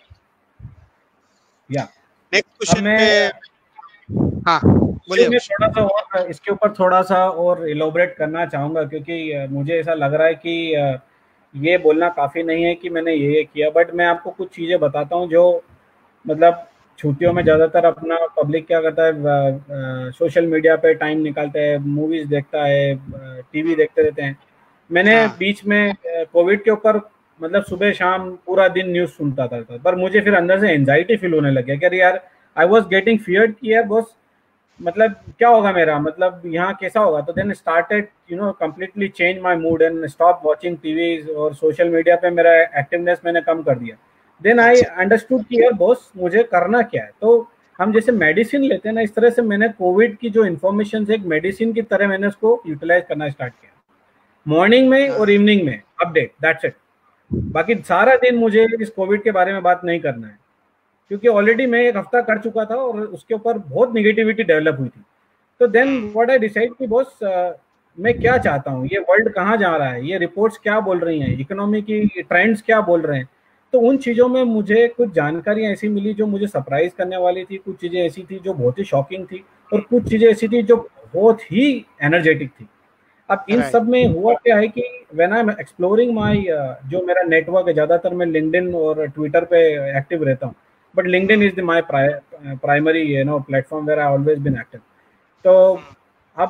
या नेक्स्ट क्वेश्चन पे हाँ बोलिए। मैं थोड़ा सा और इसके ऊपर थोड़ा सा और इलोबरेट करना चाहूंगा, क्योंकि मुझे ऐसा लग रहा है कि ये बोलना काफ़ी नहीं है कि मैंने ये ये किया, बट मैं आपको कुछ चीज़ें बताता हूँ जो मतलब छुट्टियों में ज़्यादातर अपना पब्लिक क्या करता है, सोशल मीडिया पे टाइम निकालता है, मूवीज़ देखता है, टीवी देखते रहते हैं। मैंने हाँ। बीच में कोविड के ऊपर मतलब सुबह शाम पूरा दिन न्यूज़ सुनता था, पर मुझे फिर अंदर से एंजाइटी फील होने लग गया कि यार आई वॉज गेटिंग फियर्ड कि यार बॉस मतलब क्या होगा मेरा, मतलब यहाँ कैसा होगा। तो then started you know completely change my mood and stop watching TV और सोशल मीडिया पे मेरा एक्टिवनेस मैंने कम कर दिया। देन आई अंडरस्टूड कि यार बॉस मुझे करना क्या है। तो हम जैसे मेडिसिन लेते हैं ना, इस तरह से मैंने कोविड की जो इन्फॉर्मेशन एक मेडिसिन की तरह मैंने उसको यूटिलाइज करना स्टार्ट किया, मॉर्निंग में और इवनिंग में अपडेट, दैट्स इट। बाकी सारा दिन मुझे इस कोविड के बारे में बात नहीं करना है, क्योंकि ऑलरेडी मैं एक हफ्ता कर चुका था और उसके ऊपर बहुत निगेटिविटी डेवलप हुई थी। तो देन व्हाट आई डिसाइड कि बॉस मैं क्या चाहता हूँ, ये वर्ल्ड कहाँ जा रहा है, ये रिपोर्ट्स क्या बोल रही हैं, इकोनॉमी की ट्रेंड्स क्या बोल रहे हैं। तो उन चीज़ों में मुझे कुछ जानकारियाँ ऐसी मिली जो मुझे सरप्राइज करने वाली थी, कुछ चीज़ें ऐसी थी जो बहुत ही शॉकिंग थी, और कुछ चीज़ें ऐसी थी जो बहुत ही एनर्जेटिक थी। अब इन सब में हुआ क्या है कि when I am exploring my जो मेरा नेटवर्क है, ज़्यादातर मैं लिंक्डइन और ट्विटर पे एक्टिव रहता हूँ, but LinkedIn is the my pri- uh, primary you know platform where I always been active. तो अब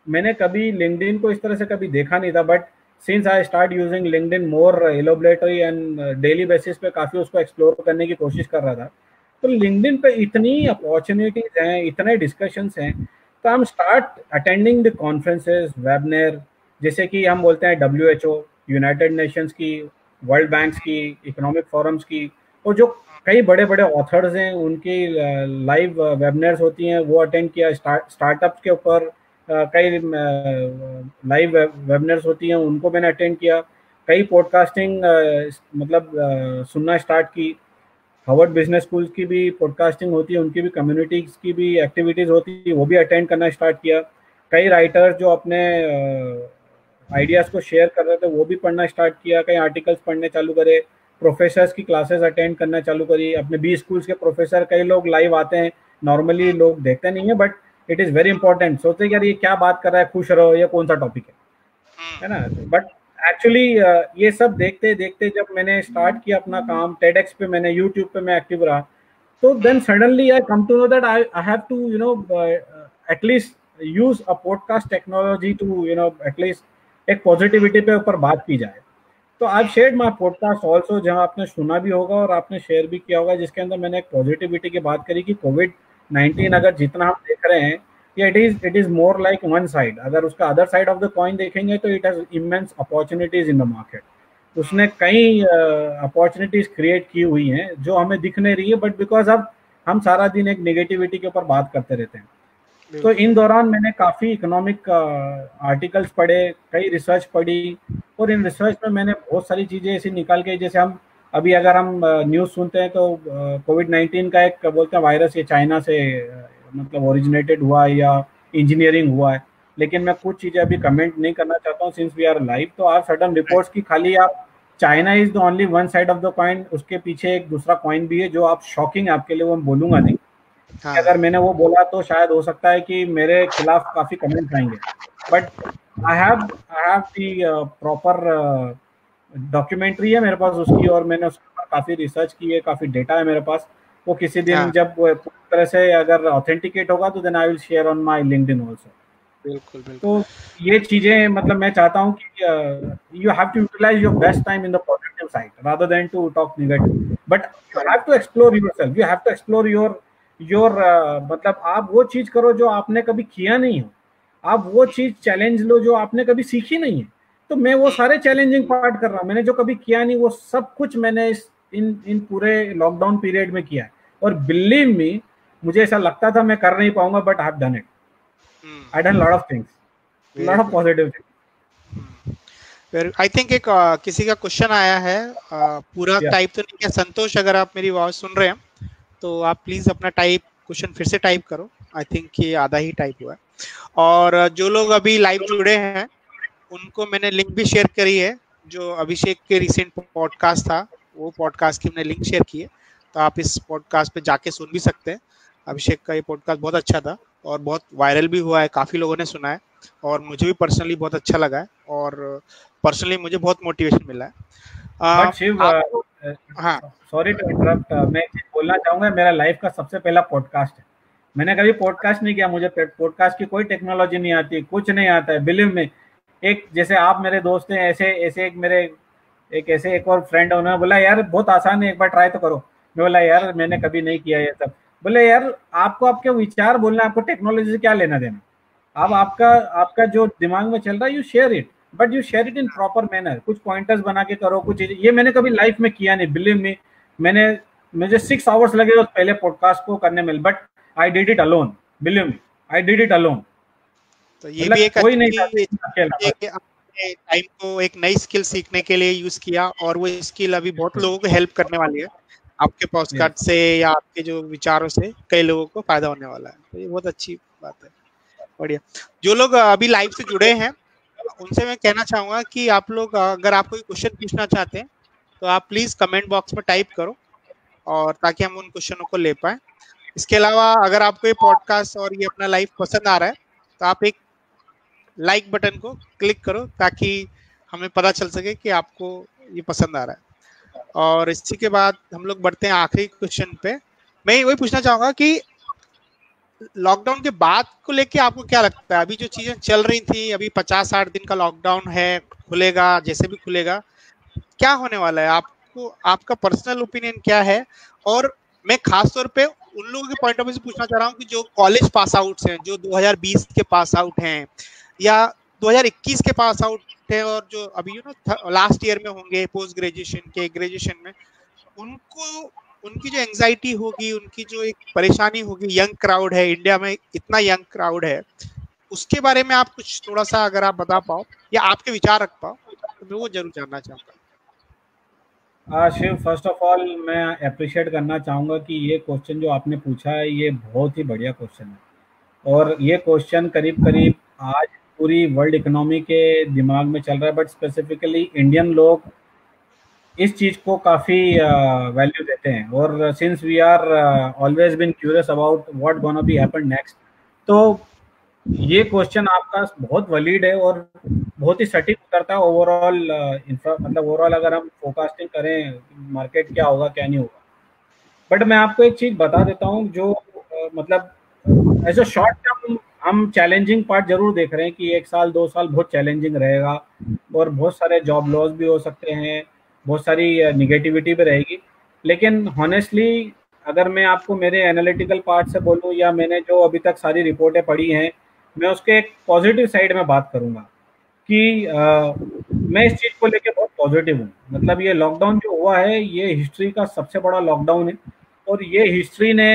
मैंने कभी लिंक्डइन को इस तरह से कभी देखा नहीं था, but since I start using LinkedIn more elaboratory and daily basis पे काफ़ी उसको एक्सप्लोर करने की कोशिश कर रहा था, तो लिंक्डइन पे इतनी अपॉर्चुनिटीज हैं, इतने डिस्कशंस हैं, तो हम start attending the conferences, webinar, जैसे कि हम बोलते हैं W H O, United Nations की, वर्ल्ड बैंक्स की, इकोनॉमिक फोरम्स की, और जो कई बड़े बड़े ऑथर्स हैं उनकी लाइव वेबिनार्स होती हैं, वो अटेंड किया। स्टार्ट स्टार्टअप्स के ऊपर कई लाइव वेबिनार्स होती हैं, उनको मैंने अटेंड किया। कई पॉडकास्टिंग मतलब सुनना स्टार्ट की। हार्वर्ड बिजनेस स्कूल की भी पॉडकास्टिंग होती है, उनकी भी कम्युनिटीज की भी एक्टिविटीज़ होती है, वो भी अटेंड करना स्टार्ट किया। कई राइटर्स जो अपने आइडियाज़ को शेयर कर रहे थे वो भी पढ़ना स्टार्ट किया, कई आर्टिकल्स पढ़ने चालू करे, प्रोफेसर्स की क्लासेस अटेंड करना चालू करी। अपने बी स्कूल्स के प्रोफेसर, कई लोग लाइव आते हैं, नॉर्मली लोग देखते नहीं है, but it is very important. सोचते हैं यार ये क्या बात कर रहा है, खुश रहो, ये कौन सा टॉपिक है है ना। बट एक्चुअली ये सब देखते देखते जब मैंने स्टार्ट किया अपना काम, टेडेक्स पे मैंने, यूट्यूब पे मैं एक्टिव रहा, तो then suddenly I come to know that I I have to you know at least use a podcast technology to you know at least एक पॉजिटिविटी पे ऊपर बात की जाए। तो I shared my podcast also, जहां आपने सुना भी होगा और आपने शेयर भी किया होगा, जिसके अंदर मैंने एक पॉजिटिविटी की बात करी कि कोविड नाइनटीन अगर जितना हम देख रहे हैं, it is it is more like one side. अगर उसका other side of the coin देखेंगे तो it has immense opportunities in the market. उसने कई अपॉर्चुनिटीज क्रिएट की हुई हैं जो हमें दिख नहीं रही है, बट बिकॉज अब हम सारा दिन एक नेगेटिविटी के ऊपर बात करते रहते हैं। तो इन दौरान मैंने काफ़ी इकोनॉमिक आर्टिकल्स पढ़े, कई रिसर्च पढ़ी, और इन रिसर्च में मैंने बहुत सारी चीज़ें ऐसी निकाल के, जैसे हम अभी अगर हम न्यूज़ सुनते हैं तो कोविड नाइन्टीन का एक बोलते हैं वायरस ये चाइना से मतलब ओरिजिनेटेड हुआ है या इंजीनियरिंग हुआ है, लेकिन मैं कुछ चीज़ें अभी कमेंट नहीं करना चाहता हूँ सिंस वी आर लाइव। तो आप सडन रिपोर्ट्स की खाली आप China is the only one side of the coin, उसके पीछे एक दूसरा कॉइन भी है जो आप शॉकिंग आपके लिए, वो मैं बोलूंगा नहीं। हाँ। अगर मैंने वो बोला तो शायद हो सकता है कि मेरे खिलाफ काफ़ी कमेंट्स आएंगे, but I have I have the proper documentary है मेरे पास उसकी, और मैंने उसके ऊपर काफ़ी रिसर्च की है, काफ़ी डेटा है मेरे पास। वो किसी दिन हाँ। जब पूरी तरह से अगर ऑथेंटिकेट होगा तो then I will share on my LinkedIn also. बिल्कुल बिल्कुल। तो ये चीज़ें मतलब मैं चाहता हूँ कि you have to utilize your best time in the positive side rather than to talk negative, but you have to explore yourself, you have to explore your your मतलब आप वो चीज करो जो आपने कभी किया नहीं हो, आप वो चीज चैलेंज लो जो आपने कभी सीखी नहीं है। तो मैं वो सारे चैलेंजिंग पार्ट कर रहा हूँ, मैंने जो कभी किया नहीं वो सब कुछ मैंने इस इन इन पूरे लॉकडाउन पीरियड में किया है, और बिलीव मी मुझे ऐसा लगता था मैं कर नहीं पाऊंगा, but I have done it. I done lot of things, lot of positive things. I think एक uh, किसी का क्वेश्चन आया है, uh, पूरा टाइप तो नहीं किया। संतोष, अगर आप मेरी आवाज सुन रहे हैं तो आप प्लीज अपना टाइप क्वेश्चन फिर से टाइप करो। आई थिंक ये आधा ही टाइप हुआ है। और जो लोग अभी लाइव जुड़े हैं उनको मैंने लिंक भी शेयर करी है, जो अभिषेक के रिसेंट पॉडकास्ट था वो पॉडकास्ट की मैंने लिंक शेयर की है, तो आप इस पॉडकास्ट पे जाके सुन भी सकते हैं। अभिषेक का ये पॉडकास्ट बहुत अच्छा था और बहुत वायरल भी हुआ है, काफ़ी लोगों ने सुना है, और मुझे भी पर्सनली बहुत अच्छा लगा है, और पर्सनली मुझे बहुत मोटिवेशन मिला है। शिव, हाँ, सॉरी टू इंटरप्ट, मैं बोलना चाहूँगा मेरा लाइफ का सबसे पहला पॉडकास्ट है। मैंने कभी पॉडकास्ट नहीं किया, मुझे पॉडकास्ट की कोई टेक्नोलॉजी नहीं आती, कुछ नहीं आता है, बिलीव में। एक जैसे आप मेरे दोस्त हैं, ऐसे ऐसे एक मेरे एक ऐसे एक और फ्रेंड है, उन्होंने बोला यार बहुत आसान है, एक बार ट्राई तो करो। मैं बोला यार मैंने कभी नहीं किया ये सब। बोले यार आपको आपके विचार बोलना, आपको टेक्नोलॉजी से क्या लेना देना। अब आपका आपका जो दिमाग में चल रहा है you share it, but you share it in proper manner. कुछ पॉइंटर्स बना के करो, कुछ ये मैंने कभी लाइफ में किया नहीं, बिलीव मी। मैंने मुझे सिक्स आवर्स लगे उस पहले पॉडकास्ट को करने में, but I did it alone, believe me, I did it alone. तो ये भी एक कोई नहीं था, टाइम को एक नई स्किल सीखने के लिए यूज किया, और वो स्किल अभी बहुत लोगों को हेल्प करने वाली है। आपके पॉडकास्ट से या आपके जो विचारों से कई लोगों को फायदा होने वाला है, तो ये बहुत अच्छी बात है। बढ़िया। जो लोग अभी लाइव से जुड़े हैं उनसे मैं कहना चाहूंगा कि आप लोग अगर आप कोई क्वेश्चन पूछना चाहते हैं तो आप प्लीज कमेंट बॉक्स में टाइप करो, और ताकि हम उन क्वेश्चनों को ले पाए। इसके अलावा अगर आपको ये पॉडकास्ट और ये अपना लाइव पसंद आ रहा है तो आप एक लाइक बटन को क्लिक करो, ताकि हमें पता चल सके कि आपको ये पसंद आ रहा है। और इसी के बाद हम लोग बढ़ते हैं आखिरी क्वेश्चन पे। मैं वही पूछना चाहूंगा कि लॉकडाउन के बाद को लेके आपको क्या लगता है? अभी जो चीजें चल रही थी, अभी पचास साठ दिन का लॉकडाउन है, खुलेगा जैसे भी खुलेगा, क्या होने वाला है? आपको आपका पर्सनल ओपिनियन क्या है? और मैं खास तौर पे उन लोगों के पॉइंट ऑफ व्यू से पूछना चाह रहा हूँ कि जो कॉलेज पास आउट्स हैं, जो दो हज़ार बीस के पास आउट हैं या दो हज़ार इक्कीस के पास आउट हैं, और जो अभी यू नो लास्ट ईयर में होंगे पोस्ट ग्रेजुएशन के, ग्रेजुएशन में, उनको उनकी जो एंजाइटी होगी, उनकी जो एक परेशानी होगी, यंग क्राउड है, इंडिया में इतना यंग क्राउड है, उसके बारे में आप कुछ थोड़ा सा अगर आप बता पाओ या आपके विचार रख पाओ तो मैं वो जरूर जानना चाहूंगा। शिव, फर्स्ट ऑफ ऑल मैं अप्रिशिएट करना चाहूँगा कि ये क्वेश्चन जो आपने पूछा है ये बहुत ही बढ़िया क्वेश्चन है, और ये क्वेश्चन करीब करीब आज पूरी वर्ल्ड इकोनॉमी के दिमाग में चल रहा है, बट स्पेसिफिकली इंडियन लोग इस चीज़ को काफ़ी वैल्यू uh, देते हैं। और since we are always been curious about what gonna be happen next, तो ये क्वेश्चन आपका बहुत वैलिड है और बहुत ही सटीक उतरता है ओवरऑल इंफ्रा, मतलब ओवरऑल अगर हम फोरकास्टिंग करें मार्केट क्या होगा क्या नहीं होगा। बट मैं आपको एक चीज़ बता देता हूँ जो uh, मतलब एज अ शॉर्ट टर्म हम चैलेंजिंग पार्ट जरूर देख रहे हैं कि एक साल दो साल बहुत चैलेंजिंग रहेगा और बहुत सारे जॉब लॉस भी हो सकते हैं, बहुत सारी निगेटिविटी भी रहेगी। लेकिन हॉनेस्टली अगर मैं आपको मेरे एनालिटिकल पार्ट से बोलूँ या मैंने जो अभी तक सारी रिपोर्टें पढ़ी हैं, मैं उसके एक पॉजिटिव साइड में बात करूँगा कि आ, मैं इस चीज़ को लेके बहुत पॉजिटिव हूँ। मतलब ये लॉकडाउन जो हुआ है ये हिस्ट्री का सबसे बड़ा लॉकडाउन है, और ये हिस्ट्री ने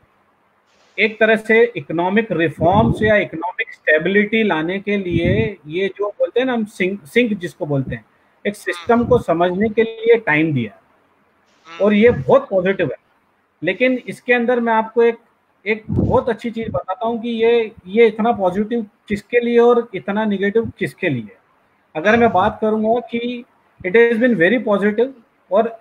एक तरह से इकोनॉमिक रिफॉर्म्स या इकोनॉमिक स्टेबिलिटी लाने के लिए, ये जो बोलते हैं ना हम सिंक सिंक जिसको बोलते हैं, एक सिस्टम को समझने के लिए टाइम दिया, और ये बहुत पॉजिटिव है। लेकिन इसके अंदर मैं आपको एक एक बहुत अच्छी चीज बताता हूँ कि ये ये इतना पॉजिटिव किसके लिए और इतना निगेटिव किसके लिए। अगर मैं बात करूंगा कि it has been very positive और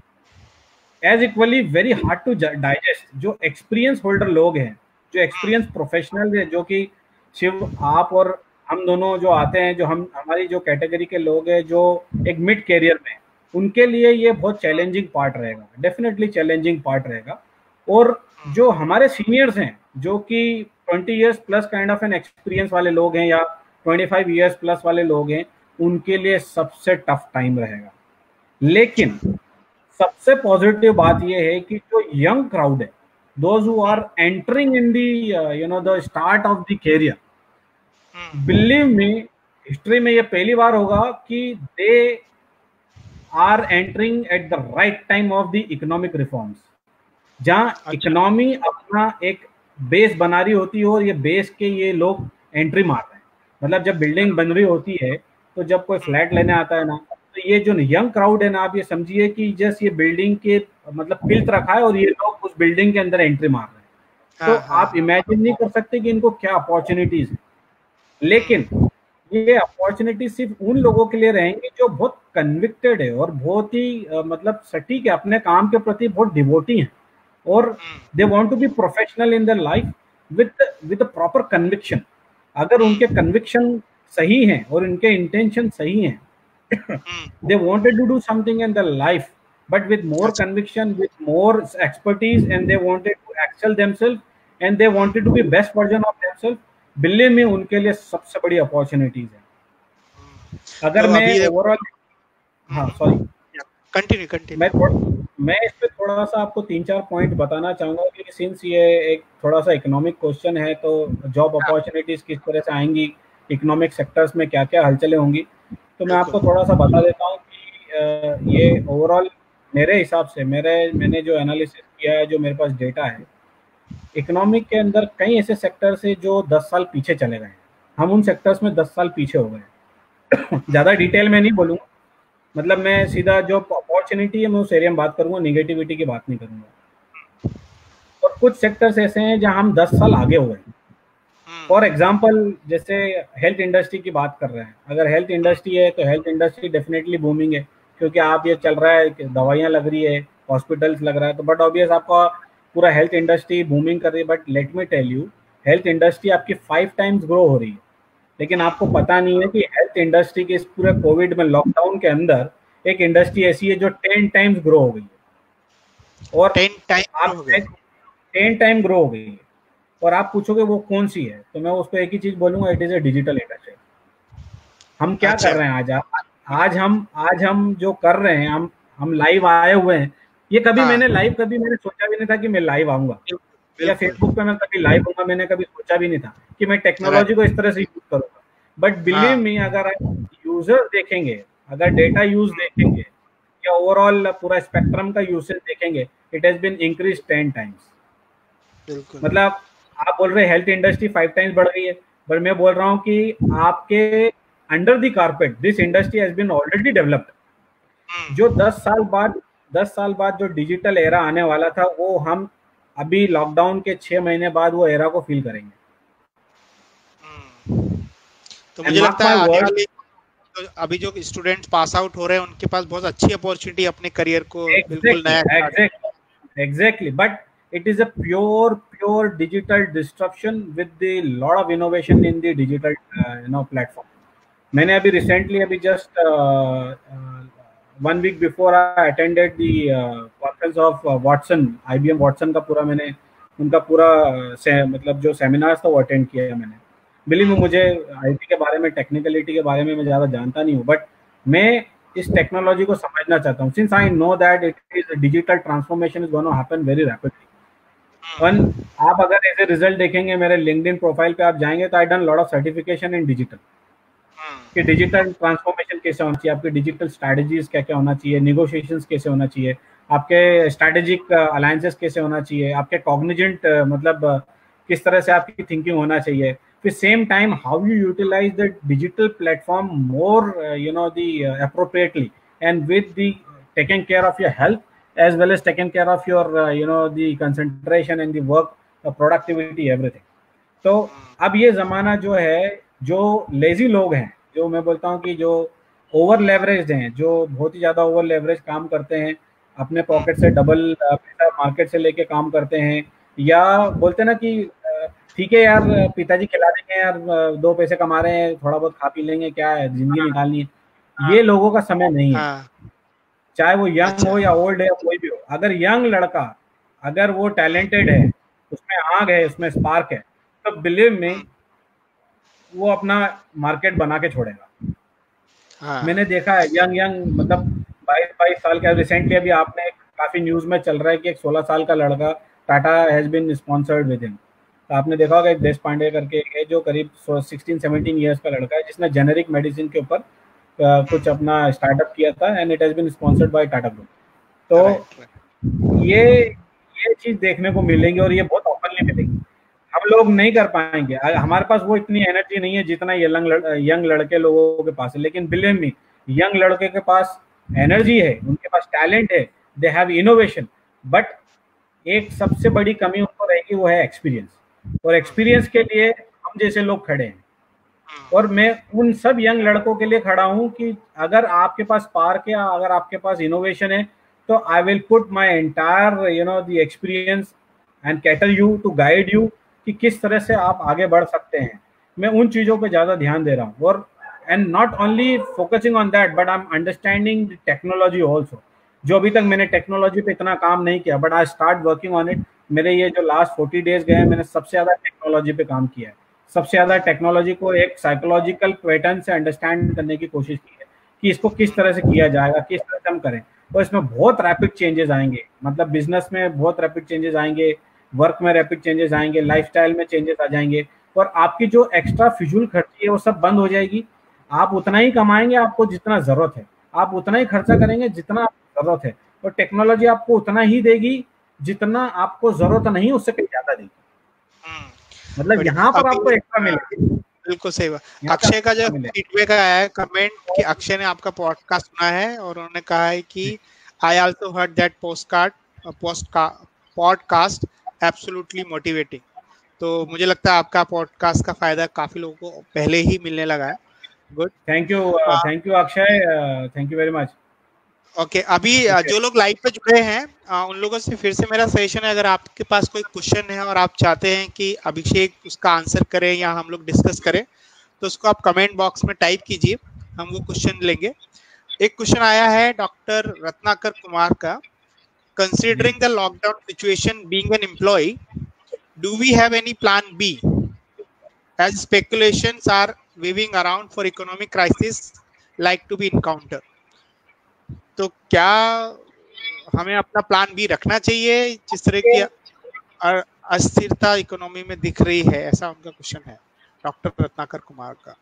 as equally very hard to digest. जो एक्सपीरियंस होल्डर लोग हैं, जो एक्सपीरियंस प्रोफेशनल है, जो कि शिव आप और हम दोनों जो आते हैं, जो हम हमारी जो कैटेगरी के लोग हैं जो एक मिड कैरियर में, उनके लिए ये बहुत चैलेंजिंग पार्ट रहेगा, डेफिनेटली चैलेंजिंग पार्ट रहेगा। और जो हमारे सीनियर्स हैं जो कि twenty years plus kind of an experience वाले लोग हैं या ट्वेंटी फाइव इयर्स प्लस वाले लोग हैं, उनके लिए सबसे टफ टाइम रहेगा। लेकिन सबसे पॉजिटिव बात यह है कि जो यंग क्राउड है, those who are entering in the you know the start of the career, believe me history में ये पहली बार होगा कि they are entering at the right time of the economic reforms, जहां इकोनॉमी अपना एक बेस बना रही होती है और ये बेस के ये लोग एंट्री मार रहे हैं। मतलब जब बिल्डिंग बन रही होती है, तो जब कोई फ्लैट लेने आता है ना, तो ये जो यंग क्राउड है ना, आप ये समझिए कि जस्ट ये बिल्डिंग के मतलब पिल्त रखा है और ये लोग उस बिल्डिंग के अंदर एंट्री मार रहे हैं। तो हाँ, आप इमेजिन नहीं कर सकते कि इनको क्या अपॉर्चुनिटीज है। लेकिन ये अपॉर्चुनिटी सिर्फ उन लोगों के लिए रहेंगे जो बहुत कन्विक्टेड है और बहुत ही uh, मतलब सटीक है, अपने काम के प्रति बहुत डिवोटी हैं, और they want to be professional in their life with with proper conviction. अगर उनके कन्विक्शन सही हैं और उनके इंटेंशन सही हैं, they wanted to do something in their life but with more conviction, with more expertise, and they wanted to excel themselves and they wanted to be best version of themselves, believe me उनके लिए सबसे बड़ी अपॉर्चुनिटीज है। अगर तो मैं ओवरऑल हाँ सॉरी कंटिन्यू कंटिन्यू मैं थोड़ा मैं इस पे थोड़ा सा आपको तीन चार पॉइंट बताना चाहूंगा कि सिंस ये एक थोड़ा सा इकोनॉमिक क्वेश्चन है, तो जॉब अपॉर्चुनिटीज किस तरह से आएंगी, इकोनॉमिक सेक्टर्स में क्या क्या हलचलें होंगी, तो मैं आपको थोड़ा सा बता देता हूँ कि ये ओवरऑल मेरे हिसाब से, मेरे मैंने जो एनालिसिस किया है, जो मेरे पास डेटा है, इकोनॉमिक के अंदर कई ऐसे सेक्टर्स है जो दस साल पीछे चले गए हैं। हम उन सेक्टर्स में दस साल पीछे हो गए। ज़्यादा डिटेल में नहीं बोलूँगा, मतलब मैं सीधा जो अपॉर्चुनिटी है मैं उस एरिया में बात करूँगा, निगेटिविटी की बात नहीं करूँगा। और कुछ सेक्टर्स ऐसे हैं जहाँ हम दस साल आगे हो गए। फॉर एग्जाम्पल जैसे हेल्थ इंडस्ट्री की बात कर रहे हैं, अगर हेल्थ इंडस्ट्री है तो हेल्थ इंडस्ट्री डेफिनेटली बूमिंग है, क्योंकि आप ये चल रहा है कि दवाइयाँ लग रही है, हॉस्पिटल्स लग रहा है, तो बट ऑब्वियस आपका पूरा हेल्थ इंडस्ट्री बूमिंग कर रही है। But let me tell you, health industry आपकी फाइव टाइम्स ग्रो हो रही है, लेकिन आपको पता नहीं है कि हेल्थ इंडस्ट्री के इस पूरे कोविड में लॉकडाउन के अंदर एक इंडस्ट्री ऐसी है जो टेन टाइम्स ग्रो हो गई है, और टेन टाइम आप टेन टाइम ग्रो हो गई है। और आप पूछोगे वो कौन सी है, तो मैं उसको एक ही चीज बोलूंगा, it is a digital industry. हम क्या अच्छा। कर रहे हैं आज आप आज हम आज हम जो कर रहे हैं, हम हम लाइव आए हुए हैं। ये कभी हाँ, मैंने लाइव कभी मैंने सोचा भी नहीं था कि मैं लाइव आऊंगा, या बिल्कुल। फेसबुक पे मैं कभी लाइव हूँगा, मैंने कभी सोचा भी नहीं था कि मैं टेक्नोलॉजी राइट। को इस तरह से यूज करूंगा। बट बिलीव हाँ, मी, अगर आप यूजर देखेंगे, अगर डेटा यूज देखेंगे, या ओवरऑल पूरा स्पेक्ट्रम का यूसेज देखेंगे, it has been increase ten times. बिल्कुल। मतलब आप बोल रहे हेल्थ इंडस्ट्री फाइव टाइम्स बढ़ गई है, पर मैं बोल रहा हूँ कि आपके under the carpet this industry has been already developed. जो हम्म, दस साल बाद दस साल बाद जो डिजिटल एरा आने वाला था, वो हम अभी लॉकडाउन के छह महीने बाद वो एरा को फील करेंगे। हम्म। तो एंड मुझे मार्क लगता माय है आने वर्ड, वाली, तो अभी जो स्टूडेंट्स पास आउट हो रहे हैं उनके पास बहुत अच्छी अपॉर्चुनिटी अपने करियर को बिल्कुल एग्जैक्टली नया start. Exactly exactly but it is a pure pure digital disruption with the lot of innovation in the digital uh, you know platform. मैंने अभी रिसेंटली अभी just one week before I attended the conference of Watson, IBM Watson का पूरा मैंने उनका पूरा uh, से, मतलब जो सेमिनार था वो अटेंड किया है मैंने। बिलीव में, मुझे आईटी के बारे में, टेक्निकलिटी के बारे में मैं ज़्यादा जानता नहीं हूँ, बट मैं इस टेक्नोलॉजी को समझना चाहता हूँ, since I know that it is digital transformation is gonna happen very rapidly. One, आप अगर एज ए रिजल्ट देखेंगे मेरे लिंक्डइन प्रोफाइल पे आप जाएंगे, तो I done lot of certification in digital, कि डिजिटल ट्रांसफॉर्मेशन कैसे होना चाहिए, आपके डिजिटल स्ट्रैटेजीज क्या क्या होना चाहिए, निगोशिएशंस कैसे होना चाहिए, आपके स्ट्रैटेजिक अलायंसेस कैसे होना चाहिए, आपके कॉग्निजेंट मतलब uh, किस तरह से आपकी थिंकिंग होना चाहिए। फिर same time how you utilise the digital platform more you know the appropriately, and with the taking care of your health as well as taking care of your uh, you know the concentration and the work uh, productivity everything. तो अब ये ज़माना जो है, जो लेजी लोग हैं, जो मैं बोलता हूँ कि जो ओवर लेवरेज हैं, जो बहुत ही ज़्यादा ओवर लेवरेज काम करते हैं, अपने पॉकेट से डबल पैसा मार्केट से लेके काम करते हैं, या बोलते हैं ना कि अ, ठीक है यार, पिताजी खिला देंगे यार, अ, दो पैसे कमा रहे हैं, थोड़ा बहुत खा पी लेंगे, क्या है, जिंदगी निकालनी है। ये लोगों का समय नहीं है, हाँ। चाहे वो यंग अच्छा। हो या ओल्ड है या कोई भी हो। अगर यंग लड़का, अगर वो टैलेंटेड है, उसमें आग है, उसमें स्पार्क है, तो बिलीव में वो अपना मार्केट बना के छोड़ेगा। हाँ। मैंने देखा है यंग यंग मतलब बाईस बाईस साल का, रिसेंटली अभी आपने काफी न्यूज में चल रहा है कि एक सोलह साल का लड़का Tata has been sponsored with him. तो आपने देखा होगा, एक देश पांडे करके है जो करीब सोलह सत्रह ईयर्स का लड़का है, जिसने जेनेरिक मेडिसिन के ऊपर uh, कुछ अपना स्टार्टअप किया था, and it has been sponsored by Tata group. तो राइट। ये ये चीज देखने को मिलेंगी, और ये बहुत ओपनली मिलेगी। हम लोग नहीं कर पाएंगे, अगर हमारे पास वो इतनी एनर्जी नहीं है जितना ये यंग लड़, यंग लड़के लोगों के पास है। लेकिन बिलीव मी, यंग लड़के के पास एनर्जी है, उनके पास टैलेंट है, दे हैव इनोवेशन, बट एक सबसे बड़ी कमी उनको रहेगी, वो है एक्सपीरियंस। और एक्सपीरियंस के लिए हम जैसे लोग खड़े हैं, और मैं उन सब यंग लड़कों के लिए खड़ा हूं कि अगर आपके पास स्पार्क है, अगर आपके पास इनोवेशन है, तो I will put my entire you know the experience and cater you to guide you कि किस तरह से आप आगे बढ़ सकते हैं। मैं उन चीज़ों पे ज़्यादा ध्यान दे रहा हूँ, और and not only focusing on that, but I am understanding the technology also. जो अभी तक मैंने टेक्नोलॉजी पे इतना काम नहीं किया, but I start working on it. मेरे ये जो लास्ट फोर्टी डेज गए हैं, मैंने सबसे ज़्यादा टेक्नोलॉजी पे काम किया है, सबसे ज़्यादा टेक्नोलॉजी को एक साइकोलॉजिकल पैटर्न से अंडरस्टैंड करने की कोशिश की है कि इसको किस तरह से किया जाएगा, किस तरह से हम करें। और इसमें बहुत रैपिड चेंजेस आएंगे, मतलब बिजनेस में बहुत रैपिड चेंजेस आएंगे, वर्क में रैपिड चेंजेस आएंगे, लाइफस्टाइल में चेंजेस आ जाएंगे, और आपकी जो एक्स्ट्रा फिजूल खर्ची है वो सब बंद हो जाएगी। आप उतना ही कमाएंगे आपको जितना जरूरत है, आप उतना ही खर्चा करेंगे जितना आपको जरूरत है, और टेक्नोलॉजी आपको उतना ही देगी जितना आपको जरूरत नहीं, उससे कहीं ज्यादा देगी। मतलब यहाँ पर आपको एक्स्ट्रा मिलेगा। बिल्कुल सही बात। अक्षय का जो फीडबैक आया है कमेंट कि अक्षय ने आपका पॉडकास्ट सुना है, और उन्होंने कहा है कि I also heard that postcard post podcast absolutely motivating. तो मुझे लगता है आपका पॉडकास्ट का फायदा काफी लोगों को पहले ही मिलने लगा है। Good, thank you, thank you Akshay, thank you very much. Okay, अभी जो लोग लाइव पे जुड़े हैं उन लोगों से फिर से मेरा सजेशन है, अगर आपके पास कोई क्वेश्चन है और आप चाहते हैं कि अभिषेक उसका आंसर करें या हम लोग डिस्कस करें, तो उसको आप कमेंट बॉक्स में टाइप कीजिए, हम वो क्वेश्चन लेंगे। एक क्वेश्चन आया है डॉक्टर रत्नाकर कुमार का, considering the lockdown situation, being an employ, do we have any plan B as speculations are waving around for economic crisis like to be encountered? तो क्या हमें अपना प्लान बी रखना चाहिए जिस तरह की अस्थिरता इकोनॉमी में दिख रही है? ऐसा उनका क्वेश्चन है डॉक्टर रत्नाकर कुमार का।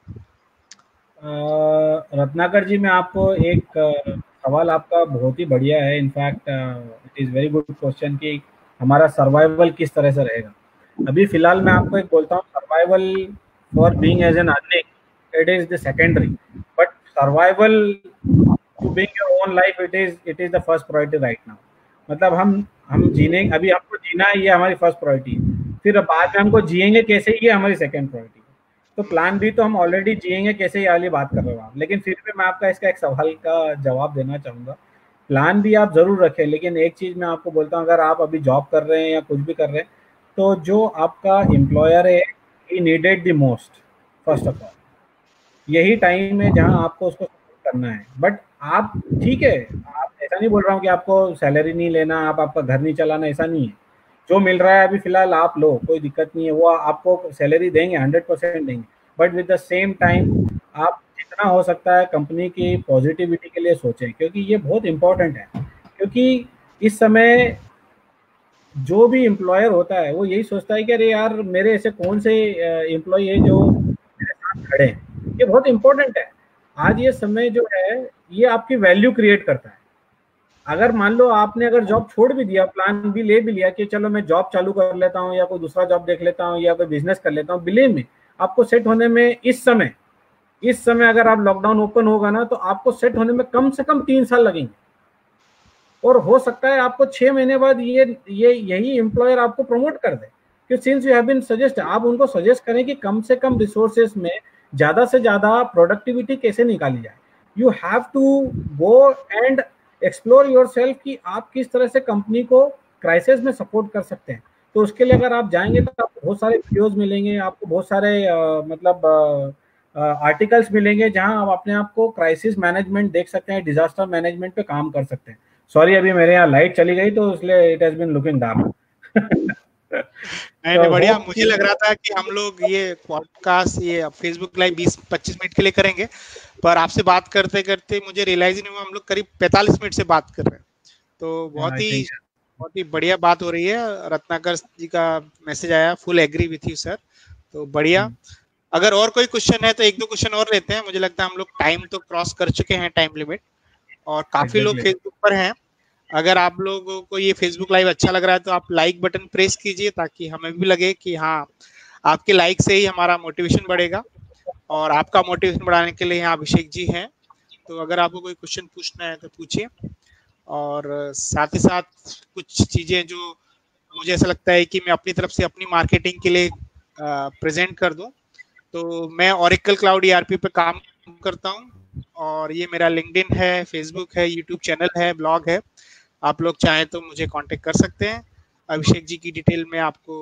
रत्नाकर जी, मैं आपको एक सवाल आपका बहुत ही बढ़िया है। In fact it is very good question कि हमारा सर्वाइवल किस तरह से रहेगा। अभी फिलहाल मैं आपको एक बोलता हूँ, survival for being as an earning it is the secondary, but survival to being your own life it is it is the first priority right now. मतलब हम हम जीने अभी हमको जीना है, ये हमारी फर्स्ट प्रायोरिटी है। फिर बाद में हमको जिएंगे कैसे, ये हमारी सेकेंड प्रायोरिटी है। तो प्लान भी तो हम ऑलरेडी जिएंगे कैसे, ये वाली बात कर रहे हो आप। लेकिन फिर भी मैं आपका इसका एक सवाल का जवाब देना चाहूँगा। प्लान भी आप ज़रूर रखें, लेकिन एक चीज़ मैं आपको बोलता हूँ, अगर आप अभी जॉब कर रहे हैं या कुछ भी कर रहे हैं, तो जो आपका एम्प्लॉयर है ही needed the most first of all. यही टाइम है जहाँ आपको उसको करना है। बट आप ठीक है, आप ऐसा नहीं बोल रहा हूँ कि आपको सैलरी नहीं लेना, आप आपका घर नहीं चलाना, ऐसा नहीं है। जो मिल रहा है अभी फिलहाल आप लो, कोई दिक्कत नहीं है, वो आपको सैलरी देंगे, हंड्रेड परसेंट देंगे। But with the same time आप जितना हो सकता है कंपनी की पॉजिटिविटी के लिए सोचें, क्योंकि ये बहुत इंपॉर्टेंट है। क्योंकि इस समय जो भी एम्प्लॉयर होता है वो यही सोचता है कि अरे यार, मेरे ऐसे कौन से एम्प्लॉय है जो मेरे साथ खड़े हैं। ये बहुत इंपॉर्टेंट है। आज ये समय जो है ये आपकी वैल्यू क्रिएट करता है। अगर मान लो आपने अगर जॉब छोड़ भी दिया, प्लान भी ले भी लिया कि चलो मैं जॉब चालू कर लेता हूँ या कोई दूसरा जॉब देख लेता हूँ या कोई बिजनेस कर लेता हूँ, बिलीव में आपको सेट होने में इस समय इस समय अगर आप लॉकडाउन ओपन होगा ना, तो आपको सेट होने में कम से कम तीन साल लगेंगे। और हो सकता है आपको छह महीने बाद ये ये यही एम्प्लॉयर आपको प्रमोट कर दे, कि since you have been suggest, आप उनको सजेस्ट करें कि कम से कम रिसोर्सेस में ज्यादा से ज्यादा प्रोडक्टिविटी कैसे निकाली जाए। You have to go and explore yourself कि आप किस तरह से कंपनी को क्राइसिस में सपोर्ट कर सकते हैं। तो उसके लिए अगर आप जाएंगे तो आपको बहुत सारे वीडियोस मिलेंगे, आपको बहुत सारे आ, मतलब आर्टिकल्स uh, मिलेंगे जहां आप अपने आप को क्राइसिस मैनेजमेंट देख सकते हैं, डिजास्टर मैनेजमेंट पे काम कर सकते हैं। सॉरी, अभी मेरे यहाँ लाइट चली गई तो इसलिए it has been looking dark. नहीं नहीं, बढ़िया। मुझे लग रहा था कि हम लोग ये पॉडकास्ट ये फेसबुक लाइव बीस पच्चीस मिनट के लिए करेंगे, पर आपसे बात करते करते मुझे रियलाइज ही नहीं हुआ हम लोग करीब पैंतालीस मिनट से बात कर रहे हैं। तो बहुत ही बहुत ही बढ़िया बात हो रही है। रत्नाकर जी का मैसेज आया, full agree with you sir. तो बढ़िया। अगर और कोई क्वेश्चन है तो एक दो क्वेश्चन और लेते हैं। मुझे लगता है हम लोग टाइम तो क्रॉस कर चुके हैं, टाइम लिमिट, और काफी लोग फेसबुक पर हैं। अगर आप लोगों को ये फेसबुक लाइव अच्छा लग रहा है तो आप लाइक बटन प्रेस कीजिए, ताकि हमें भी लगे कि हाँ, आपके लाइक से ही हमारा मोटिवेशन बढ़ेगा। और आपका मोटिवेशन बढ़ाने के लिए यहाँ अभिषेक जी हैं। तो अगर आपको कोई क्वेश्चन पूछना है तो पूछिए। और साथ ही साथ कुछ चीजें जो मुझे ऐसा लगता है कि मैं अपनी तरफ से अपनी मार्केटिंग के लिए प्रेजेंट कर दूं, तो मैं ओरेकल क्लाउड ईआरपी पे काम करता हूं, और ये मेरा लिंक्डइन है, फेसबुक है, यूट्यूब चैनल है, ब्लॉग है। आप लोग चाहें तो मुझे कांटेक्ट कर सकते हैं। अभिषेक जी की डिटेल मैं आपको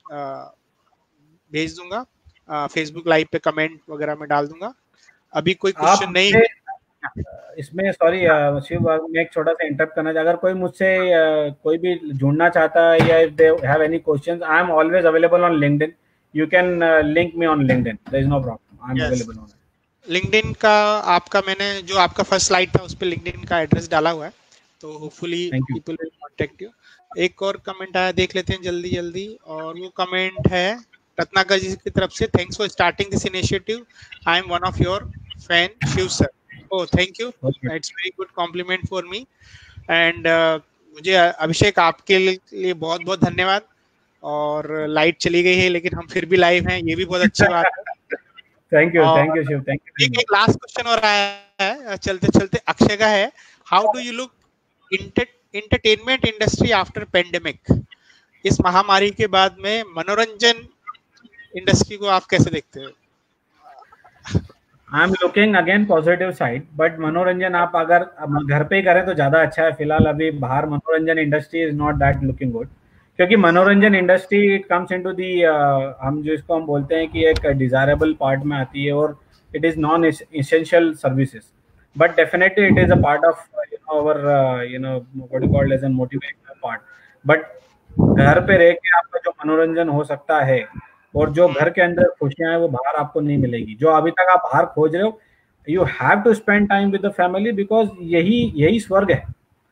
भेज दूंगा, फेसबुक लाइव पे कमेंट वगैरह में डाल दूंगा। अभी कोई क्वेश्चन नहीं है इसमें। सॉरी शिव, मैं एक छोटा सा इंटरप्ट करना चाहता, अगर कोई मुझसे कोई भी जुड़ना चाहता है या if they have any questions, I am always available on LinkedIn. You can link me on LinkedIn, there is no problem, I am available on LinkedIn का। आपका मैंने जो आपका फर्स्ट स्लाइड था उस पे लिंक्डइन का एड्रेस डाला हुआ है, तो hopefully people will contact you. एक और कमेंट आया, देख लेते हैं जल्दी जल्दी। और वो कमेंट है रत्नाकर जी की तरफ से, thanks for starting this initiative, I am one of your fan Shiv sir. Oh thank you, it's very good compliment for me. And मुझे अभिषेक आपके लिए बहुत बहुत धन्यवाद। और लाइट चली गई है लेकिन हम फिर भी लाइव हैं, ये भी बहुत अच्छी बात है। Thank you thank you Shiv, thank you. एक, एक लास्ट क्वेश्चन और आया है चलते चलते, अक्षय का है। How do you look entertainment industry after pandemic? इस महामारी के बाद में मनोरंजन इंडस्ट्री को आप कैसे देखते हो? I am looking again positive side, but मनोरंजन आप अगर घर पे ही करें तो ज्यादा अच्छा है। फिलहाल अभी बाहर मनोरंजन industry is not that looking good, क्योंकि मनोरंजन industry it comes into the, हम जो इसको हम बोलते हैं कि एक डिजायरेबल पार्ट में आती है, और it is non essential services, but definitely it is a part of you know our you know what you called as an motivational part. But घर पे रह के आपका जो मनोरंजन हो सकता है और जो घर के अंदर खुशियां हैं वो बाहर आपको नहीं मिलेगी, जो अभी तक आप बाहर खोज रहे हो। You have to spend time with the family, because यही यही स्वर्ग है,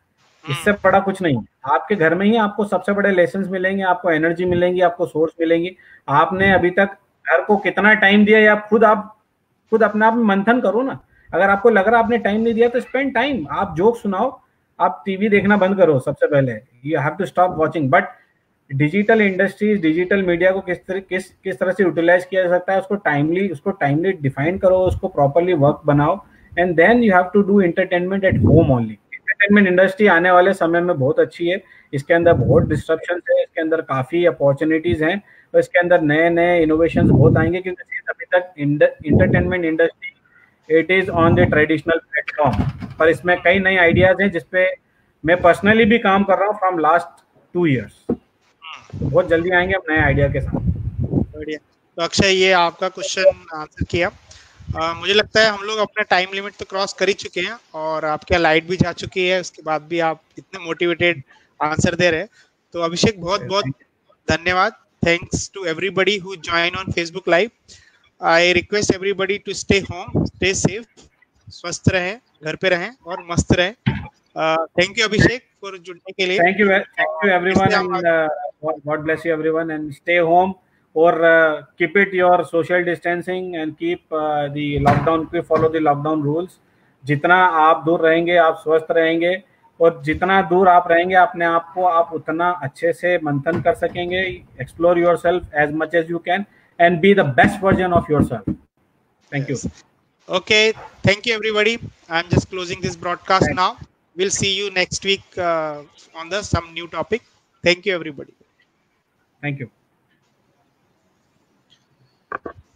इससे बड़ा कुछ नहीं। आपके घर में ही आपको सबसे बड़े लेसन्स मिलेंगे, आपको एनर्जी मिलेंगी, आपको सोर्स मिलेंगी। आपने अभी तक घर को कितना टाइम दिया, या खुद आप खुद अपने आप में मंथन करो ना। अगर आपको लग रहा है आपने टाइम नहीं दिया तो स्पेंड टाइम, आप जोक सुनाओ, आप टीवी देखना बंद करो। सबसे पहले you have to stop watching. But digital industries, digital media को किस तरह किस किस तरह से यूटिलाइज किया जा सकता है, उसको टाइमली उसको टाइमली डिफाइन करो, उसको प्रॉपरली वर्क बनाओ, and then you have to do entertainment at home only. Entertainment industry आने वाले समय में बहुत अच्छी है, इसके अंदर बहुत डिस्ट्रप्शन है, इसके अंदर काफी अपॉर्चुनिटीज हैं, और इसके अंदर नए नए इनोवेशन बहुत आएंगे, क्योंकि अभी तक entertainment industry it is on the traditional platform, पर इसमें कई नए आइडियाज हैं जिसपे मैं पर्सनली भी काम कर रहा हूँ फ्रॉम लास्ट टू ईयर्स। तो बहुत जल्दी आएंगे हम नए आइडिया के साथ। बढ़िया। तो अक्षय, ये आपका क्वेश्चन आंसर किया। आ, मुझे लगता है हम लोग अपना टाइम लिमिट तो क्रॉस कर ही चुके हैं, और आपकी लाइट भी जा चुकी है, उसके बाद भी आप इतने मोटिवेटेड आंसर दे रहे हैं। तो अभिषेक, बहुत बहुत धन्यवाद। Thanks to everybody who join on Facebook live. I request everybody to stay home, stay safe, स्वस्थ रहें, घर पे रहें और मस्त रहें। थैंक यू अभिषेक फॉर जुड़ने के लिए। Thank you thank you everyone, and god bless you everyone, and stay home, और keep it your social distancing, and keep the lockdown, keep follow the lockdown rules. जितना आप दूर रहेंगे आप स्वस्थ रहेंगे, और जितना दूर आप रहेंगे अपने आप को आप उतना अच्छे से मंथन कर सकेंगे। Explore yourself as much as you can, and be the best version of yourself. Thank you. Okay, thank you everybody. I'm just closing this broadcast Thanks. now. We'll see you next week uh, on the some new topic. Thank you everybody. Thank you.